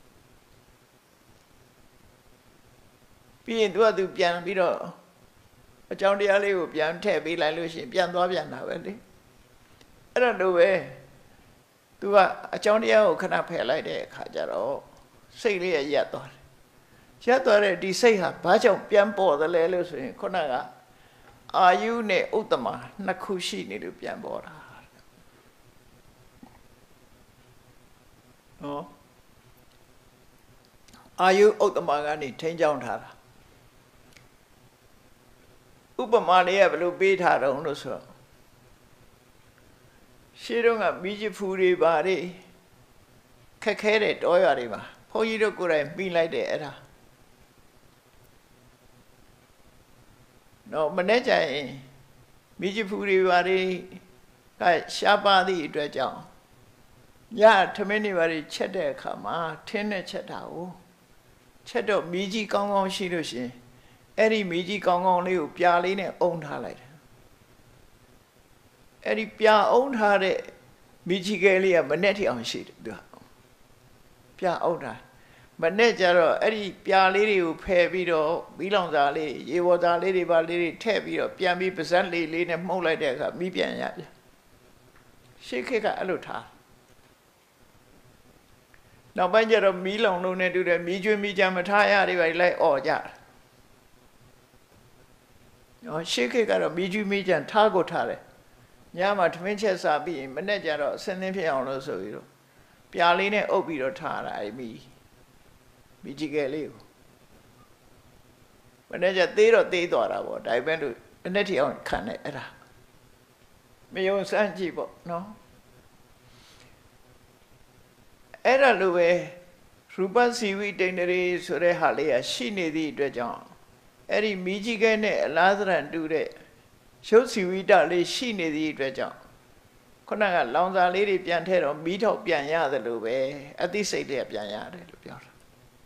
S1: ပြီးရင်သူကသူပြန်ပြီးတော့အကြောင်းတရားလေးကိုပြန်ထည့်ပေးလိုက်လို့ရှိရင်ပြန်သွားပြန်တာပဲလေအဲ့ဒါလိုပဲသူကအကြောင်းတရားကိုခဏဖယ်လိုက်တဲ့အခါကျတော့စိတ်လေးရရက်သွားတယ်ရက်သွားတဲ့ဒီစိတ်ဟာဘာကြောင့်ပြန်ပေါ်သလဲလို့ဆိုရင်ခုနကအာယုနဲ့ဥတ္တမနှစ်ခုရှိနေလို့ပြန်ပေါ်တာနော်အာယုဥတ္တမကနေထိန်းချောင်းထားတာဥပမာလေးကဘယ်လိုပေးထားတော့လို့ဆိုတော့ရှင်းတော့ကမိကြီးဖူတွေပါတွေခက်ခဲတဲ့တောရွာတွေမှာဘုန်းကြီးတို့ကိုယ်တိုင်ပြီးလိုက်တယ်အဲ့ဒါနော်မနေ့ကျရင်မိကြီးဖူတွေပါတွေကရှားပါသည့်အတွက်ကြောင့်ညထမင်းတွေပါတွေချက်တဲ့အခါမှာထင်းနဲ့ချက်တာကိုချက်တော့မိကြီးကောင်းကောင်းရှိလို့ရှင်အဲ့ဒီမိကြီးကောင်းကောင်းလေးကိုပြာလေးနဲ့အုံထားလိုက်တယ်အဲ့ဒီပြာအုံထားတဲ့မိကြီးကလေးကမနဲ့ထအောင်ရှိတယ်သူကပြာအုံထားမနဲ့ကြတော့အဲ့ဒီပြာလေးတွေကိုဖယ်ပြီးတော့မီးလောင်စာလေးရေဝစာလေးတွေပါလေးတွေထည့်ပြီးတော့ပြန်ပြီးပါဇက်လေးလေးနဲ့မှုတ်လိုက်တဲ့အခါမီးပြန်ရပြန်ရှေ့ခေတ်ကအဲ့လိုထားနောက်ပိုင်းကျတော့မီးလောင်လုံးနဲ့တူတယ်မီးကျွေးမီးကြမ်းမထားရတွေပါလိုက်អော်ကြတယ်နော်ရှေ့ခေတ်ကတော့မီးကျွေးမီးကြမ်းထားကိုထားတယ်ညမှာထမင်းချက်စားပြီးရင်မနေ့ကျတော့အစင်းသင်းဖြစ်အောင်လို့ဆိုပြီးတော့ပြာလေးနဲ့အုပ်ပြီးတော့ထားတာအဲ့မီးမီးကြီးကလေးကိုမနေ့ကျသေးတော့သေးသွားတာပေါ့ဒါပေမဲ့လို့အနေ့ထီအောင်ခံတယ်အဲ့ဒါမယုံစမ်းကြည့်ပေါ့နော်အဲ့ဒါလိုပဲရူပစီဝိတိန်တရေဆိုတဲ့ဟာလေးကရှိနေသည့်အတွက်ကြောင့်အဲ့ဒီမိကြီးကဲနဲ့အလားသဏ္ဍာန်တူတဲ့ရုပ်စီဝိတလေးရှိနေသည့်အတွက်ကြောင့်ခုနကလောင်စာလေးတွေပြန်ထဲတော့မီးထောက်ပြန်ရတယ်လို့ပဲအသိစိတ်တွေပြန်ရတယ်လို့ပြောတာ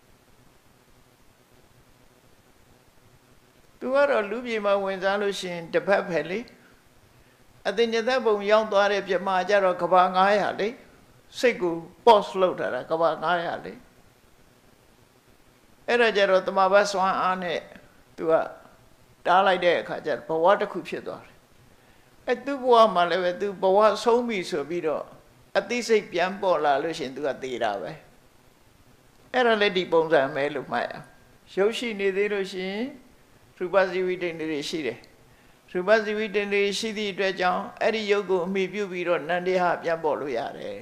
S1: သူကတော့လူပြေမှာဝင်စားလို့ရှိရင်တစ်ဖက်ပဲလေအသိဉာဏ်ဘုံရောက်သွားတဲ့ပြမကြတော့ကဘာnine hundredလေစိတ်ကို pause လုပ်ထားတာကဘာnine hundredလေအဲ့ဒါကြတော့တမဘတ်စွမ်းအားနဲ့သူကတားလိုက်တဲ့အခါကျဘဝတစ်ခုဖြစ်သွားတယ်အဲ့သူ့ဘဝမှာလည်းပဲသူဘဝဆုံးပြီဆိုပြီးတော့အသိစိတ်ပြန်ပေါ်လာလို့ရှင်သူကသေတာပဲအဲ့ဒါလည်းဒီပုံစံပဲလို့မှတ်ရရုပ်ရှိနေသေးလို့ရှင်ရူပဇီဝိတ္တိတွေရှိတယ်ရူပဇီဝိတ္တိတွေရှိသည့်အတွက်ကြောင့်အဲ့ဒီရုပ်ကိုအမိပြုပြီးတော့နန္တရားပြန်ပေါ်လို့ရတယ်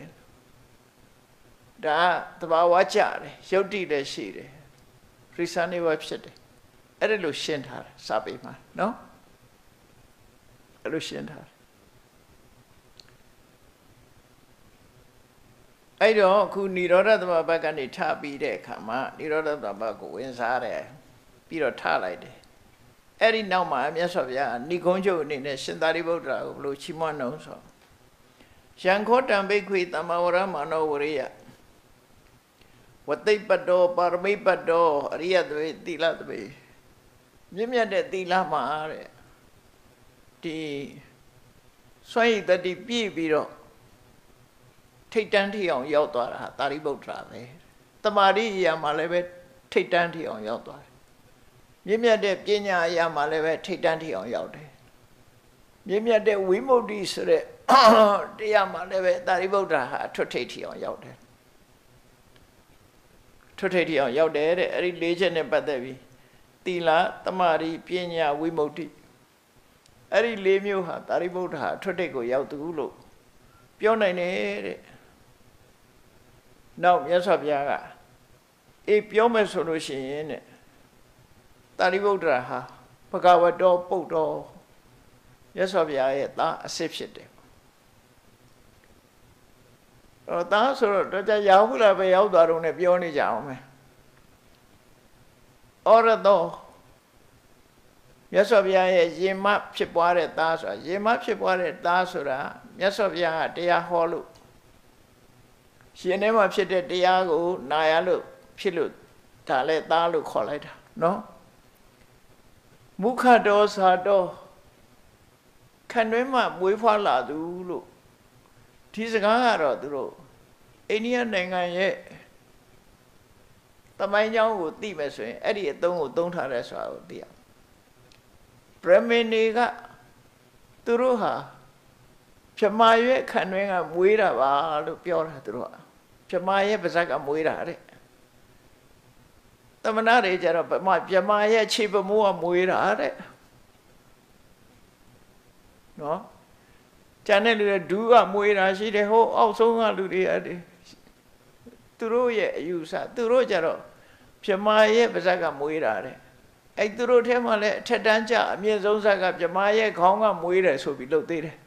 S1: ဒါသဘာဝကျတယ်ရုပ်တိလည်းရှိတယ်ရိသနေဝဖြစ်တယ်အဲ့ဒါလို့ရှင်းထားတယ်စာပေမှာနော်အဲ့လိုရှင်းထားတယ်အဲ့တော့အခုនិရောဓသမဘတ်ကနေထပြီးတဲ့အခါမှာនិရောဓသမဘတ်ကိုဝင်စားတယ်ပြီးတော့ထလိုက်တယ်အဲ့ဒီနောက်မှာမြတ်စွာဘုရားဏိဂုံးချုပ်အနေနဲ့ရှင်သာရိပုတ္တရာကိုဘယ်လိုချီးမွမ်းနှုံးဆိုယံခောတံဘိက္ခွေသမ္မာဝရမနောဝရိယဝတိပတ္တောပါရမိပတ္တောအရိယသဝေသီလသဝေမြင့်မြတ်တဲ့သီလမှာတဲ့ဒီစွန့်ရည်တတိပြည့်ပြီးတော့ထိတ်တန်းထီအောင်ရောက်သွားတာသာရိပုတ္တရာပဲတမာရိအရာမှာလည်းပဲထိတ်တန်းထီအောင်ရောက်သွားတယ်မြင့်မြတ်တဲ့ပညာအရာမှာလည်းပဲထိတ်တန်းထီအောင်ရောက်တယ်မြင့်မြတ်တဲ့ဝိမု ക്തി ဆိုတဲ့တရားမှာလည်းပဲသာရိပုတ္တရာဟာအထွတ်ထိပ်ထီအောင်ရောက်တယ်ထွတ်ထိပ်ထီအောင်ရောက်တယ်တဲ့အဲ့ဒီလေးချက်နဲ့ပတ်သက်ပြီးသီလတမာရိပညာဝိမု ക്തി အဲ့ဒီလေးမျိုးဟာသာရိပုတ္တရာအထွတ်ထိပ်ကိုရောက်သူလို့ပြောနိုင်တယ်တဲ့နောက်မြတ်စွာဘုရားကအေးပြောမယ်ဆိုလို့ရှိရင်တဲ့သာရိပုတ္တရာဟာဘဂဝတောပုတ္တောမြတ်စွာဘုရားရဲ့သားအစစ်ဖြစ်တယ်အော်သားဆိုတော့တော့ကြရောက်ဘူးလားပဲရောက်သွားတော့ ਨੇ ပြောနေကြအောင်မယ်ဩရတောမြတ်စွာဘုရားရဲ့ယင်မဖြစ်ပွားတဲ့သားဆိုတာယင်မဖြစ်ပွားတဲ့သားဆိုတာမြတ်စွာဘုရားကတရားဟောလို့ရှင်ထဲမှာဖြစ်တဲ့တရားကိုနာရလို့ဖြစ်လို့ဒါလည်းသားလို့ခေါ်လိုက်တာနော်မုခတောသာတောခန်တွင်းမှာမွေးဖွားလာသူလို့ဒီစကားကတော့သူတို့အိန္ဒိယနိုင်ငံရဲ့တမိုင်းကြောင်းကိုသိမယ်ဆိုရင်အဲ့ဒီအသုံးကိုသုံးထားတဲ့ဆိုတာကိုသိရဗြဟ္မဏ်တွေကသူတို့ဟာပြမရဲ့ခန်တွင်းကမွေးတာပါလို့ပြောတာသူတို့ကပြမရဲ့ပါဇက်ကမွေးတာတဲ့သမဏတွေကြတော့ပြမရဲ့ခြေပမိုးကမွေးတာတဲ့နော်ကျန်တဲ့လူတွေဒူးကမွေးတာရှိတယ်ဟိုအောက်ဆုံးကလူတွေအဲ့ဒီသူတို့ရဲ့အယူဆသူတို့ကြတော့ပြမရဲ့ပါဇက်ကမွေးတာတဲ့အဲ့သူတို့ထဲမှာလည်းအထက်တန်းကျအမြင့်ဆုံးဇက်ကပြမရဲ့ခေါင်းကမွေးတယ်ဆိုပြီးလုပ်သေးတယ်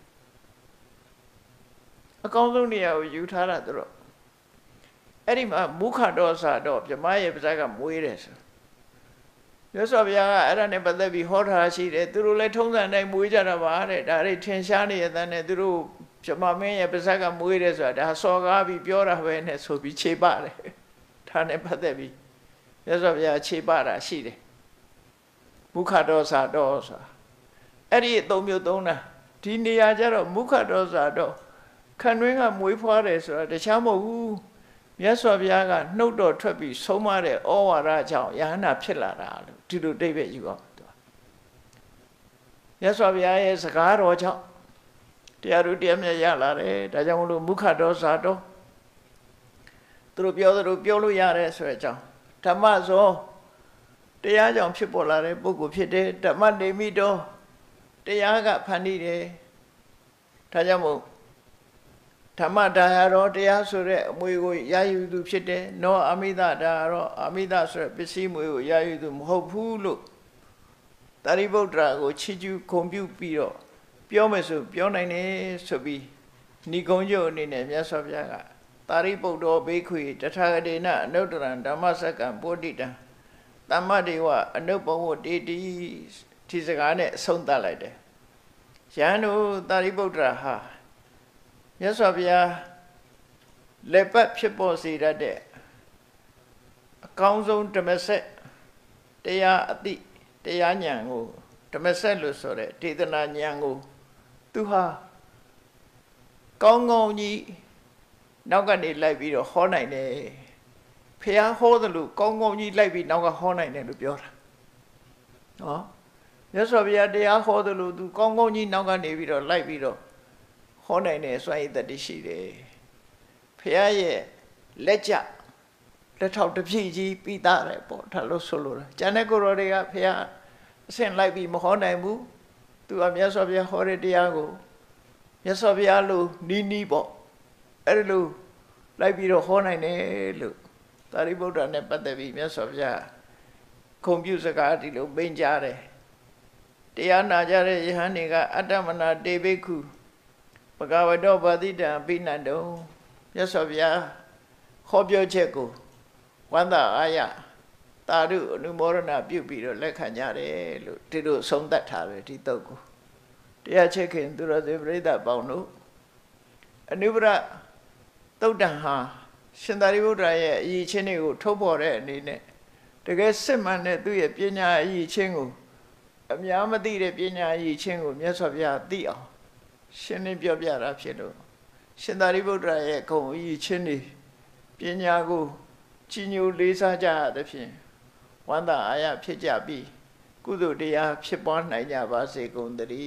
S1: အကောင်းဆုံးနေရာကိုယူထားတာသူတို့အဲ့ဒီမှာမုခတော်စာတော့ပြမရဲ့ပါဇက်ကမွေးတယ်ဆိုမြတ်စွာဘုရားကအဲ့ဒါနဲ့ပတ်သက်ပြီးဟောထားရှိတယ်သူတို့လည်းထုံးစံတိုင်းမွေးကြတာပါတဲ့ဒါတွေထင်ရှားနေရတဲ့နဲ့သူတို့ပြမမင်းရဲ့ပါဇက်ကမွေးတယ်ဆိုတာဒါစော်ကားပြီးပြောတာပဲနဲ့ဆိုပြီးခြေပတယ်ဒါနဲ့ပတ်သက်ပြီးမြတ်စွာဘုရားခြေပတာရှိတယ်မုခတော်စာတော့ဆိုတာအဲ့ဒီအသုံးမျိုးသုံးတာဒီနေရာကျတော့မုခတော်စာတော့ခန်တွင်းကမွေးဖွားတယ်ဆိုတာတခြားမဟုတ်ဘူးမြတ်စွာဘုရားကနှုတ်တော်ထွက်ပြီးဆုံးမတဲ့ဩဝါဒကြောင့်ယဟန္တာဖြစ်လာတာလို့ဒီလိုတိတ်ပဲယူအောင်သူမြတ်စွာဘုရားရဲ့စကားတော်ကြောင့်တရားတို့တရားမြတ်ရလာတယ်ဒါကြောင့်မလို့မုခတော်စာတော့သူတို့ပြောသလိုပြောလို့ရတယ်ဆိုတဲ့အကြောင်းဓမ္မဆိုတရားကြောင့်ဖြစ်ပေါ်လာတဲ့ပုဂ္ဂိုလ်ဖြစ်တယ်ဓမ္မနေမိတော့တရားကဖန်တီးတယ်ဒါကြောင့်မို့ဓမ္မဒါယရောတရားဆိုတဲ့အမွေကိုရယူသူဖြစ်တယ်နောအမိသဒါယရောအမိသဆိုတဲ့ပစ္စည်းမွေကိုရယူသူမဟုတ်ဘူးလို့သာရိပုတ္တရာကိုချီးကျူးဂုဏ်ပြုပြီးတော့ပြောမယ်ဆိုပြောနိုင်တယ်ဆိုပြီးဏိဂုံးကျုပ်အနေနဲ့မြတ်စွာဘုရားကသာရိပုတ္တောဘိက္ခွေတထာဂတေနအနုတ္တရံဓမ္မစက္ကံပောတိတံသမ္မတေဝအနုပ္ပဝတ္တိတိဒီစကားနဲ့အဆုံးသတ်လိုက်တယ်ယဟန်တို့သာရိပုတ္တရာဟာမြတ်စွာဘုရားလက်ပတ်ဖြစ်ပေါ်စေတတ်တဲ့အကောင်းဆုံးဓမ္မဆက်တရားအသိတရားဉာဏ်ကိုဓမ္မဆက်လို့ဆိုတဲ့ဒေသနာဉာဏ်ကိုသူဟာကောင်းကောင်းကြီးနောက်ကနေလိုက်ပြီးတော့ဟောနိုင်တယ်ဖះဟောသလိုကောင်းကောင်းကြီးလိုက်ပြီးနောက်ကဟောနိုင်တယ်လို့ပြောတာနော်မြတ်စွာဘုရားတရားဟောသလိုသူကောင်းကောင်းကြီးနောက်ကနေပြီးတော့လိုက်ပြီးတော့ဟောနိုင်တဲ့စွမ်းရည်တတိရှိတယ်ဖះရဲ့လက်ကြလက်ထောက်တစ်ဖြည့်ကြီးပြီးသားတယ်ပေါ့ဒါလို့ဆိုလို့ကျန်တဲ့ကိုရောတွေကဖះအဆင့်လိုက်ပြီးမဟောနိုင်ဘူးသူကမြတ်စွာဘုရားဟောတဲ့တရားကိုမြတ်စွာဘုရားလိုနီးနီးပေါ့အဲ့ဒီလိုလိုက်ပြီးတော့ဟောနိုင်တယ်လို့သာရိပုတ္တရာနဲ့ပတ်သက်ပြီးမြတ်စွာဘုရားခုံပြုစကားဒီလိုပင်ကြားတယ်တရားနာကြတဲ့ယဟန်တွေကအတ္တမနာတေဘိက္ခုဘဂဝတောဗာတိတံပိဏ္ဍံမြတ်စွာဘုရားဟောပြောချက်ကိုဝန္တာအာယတာရုအနုမောဒနာပြုပြီးတော့လက်ခံကြတယ်လို့ဒီလိုဆုံးသတ်ထားတယ်ဒီတုတ်ကိုတရားချက်ခင်သူတော်စင်ပြိဿပေါင်းတို့အနုပရသုတ်တံဟာရှင်သာရိပုတ္တရာရဲ့အရေးချင်းတွေကိုထုတ်ဖော်တဲ့အနေနဲ့တကယ်စစ်မှန်တဲ့သူ့ရဲ့ပညာအရေးချင်းကိုအများမသိတဲ့ပညာအရေးချင်းကိုမြတ်စွာဘုရားသိအောင်ရှင်းလင်းပြောပြတာဖြစ်လို့ရှင်သာရိပုတ္တရာရဲ့ဂုဏ်အရေးချင်းတွေပညာကိုကြီးညိုလေးစားကြရတဲ့ဖြင့်ဝန္တာအာရဖြစ်ကြပြီးကုသိုလ်တရားဖြစ်ပွားနိုင်ကြပါစေကုန်သတည်း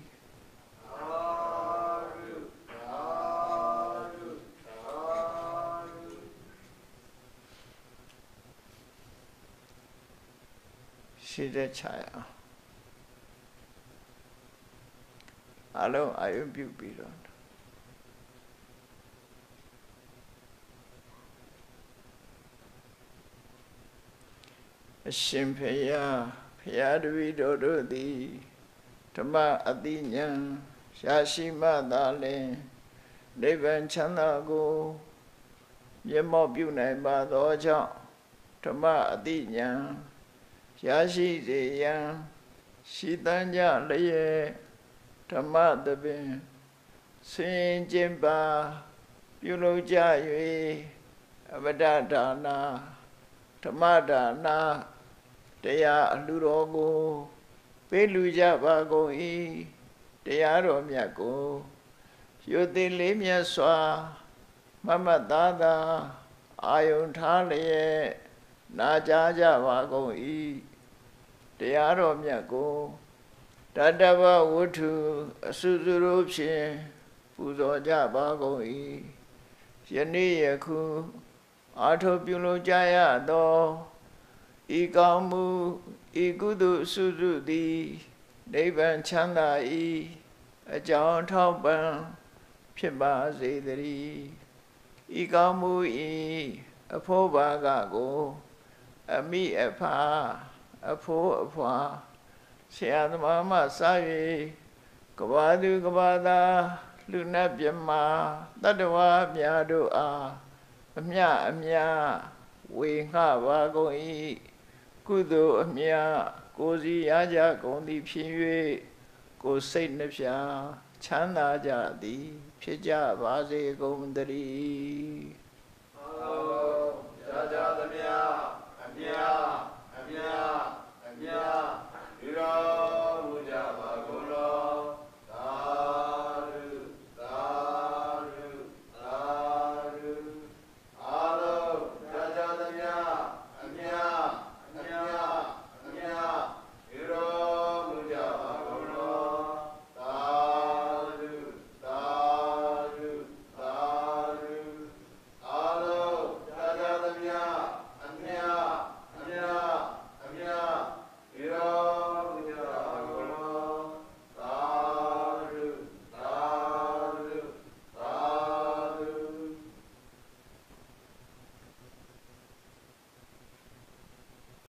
S1: ရှိတဲ့ခြားအလုံးအာယုပြုပြီးတော့အရှင်ဖေယဖေယတပည့်တော်တို့သည်ဓမ္မအသိဉာဏ်ရရှိမှသာလျှင်နိဗ္ဗာန်ချမ်းသာကိုမျက်မှောက်ပြုနိုင်ပါသောကြောင့်ဓမ္မအသိဉာဏ်ရရှိစေရန်ရှိတမ်းကြလျက်ဓမ္မသဘင်ဆင်ကျင်ပါပြုလုပ်ကြ၍အဝဒဒါနာဓမ္မဒါနာတရားအလှတော်ကိုပေးလူကြပါကုန်၏တရားတော်မြတ်ကိုရွတ်သိလေးမြတ်စွာမမတ်သားသာအာယုန်ထားလျက်နာကြားကြပါကုန်၏တရားတော်မြတ်ကိုတတ္တဝဝတ္ထုအစုစုတို့ဖြင့်ပူဇော်ကြပါကုန်၏ယနေ့ယခုအာထုပြုလို့ကြရသောဤကောင်းမှုဤကုသိုလ်စုစုသည်နိဗ္ဗာန်ချမ်းသာ၏အကြောင်းထောက်ပံ့ဖြစ်ပါစေတည်းဤကောင်းမှုဤအဖို့ဘာကကိုအမိအဖာအဖို့အဖွာဆရာသမားမှစ၍ကဘာသူကဘာသာလူနတ်မြမတတ္တဝါများတို့အားအမြအမြဝေငှပါကုန်၏ကုသိုလ်အမြကိုယ်စီရကြကုန်သည်ဖြစ်၍ကိုယ်စိတ်နှပြချမ်းသာကြသည်ဖြစ်ကြပါစေကုန်သတည်း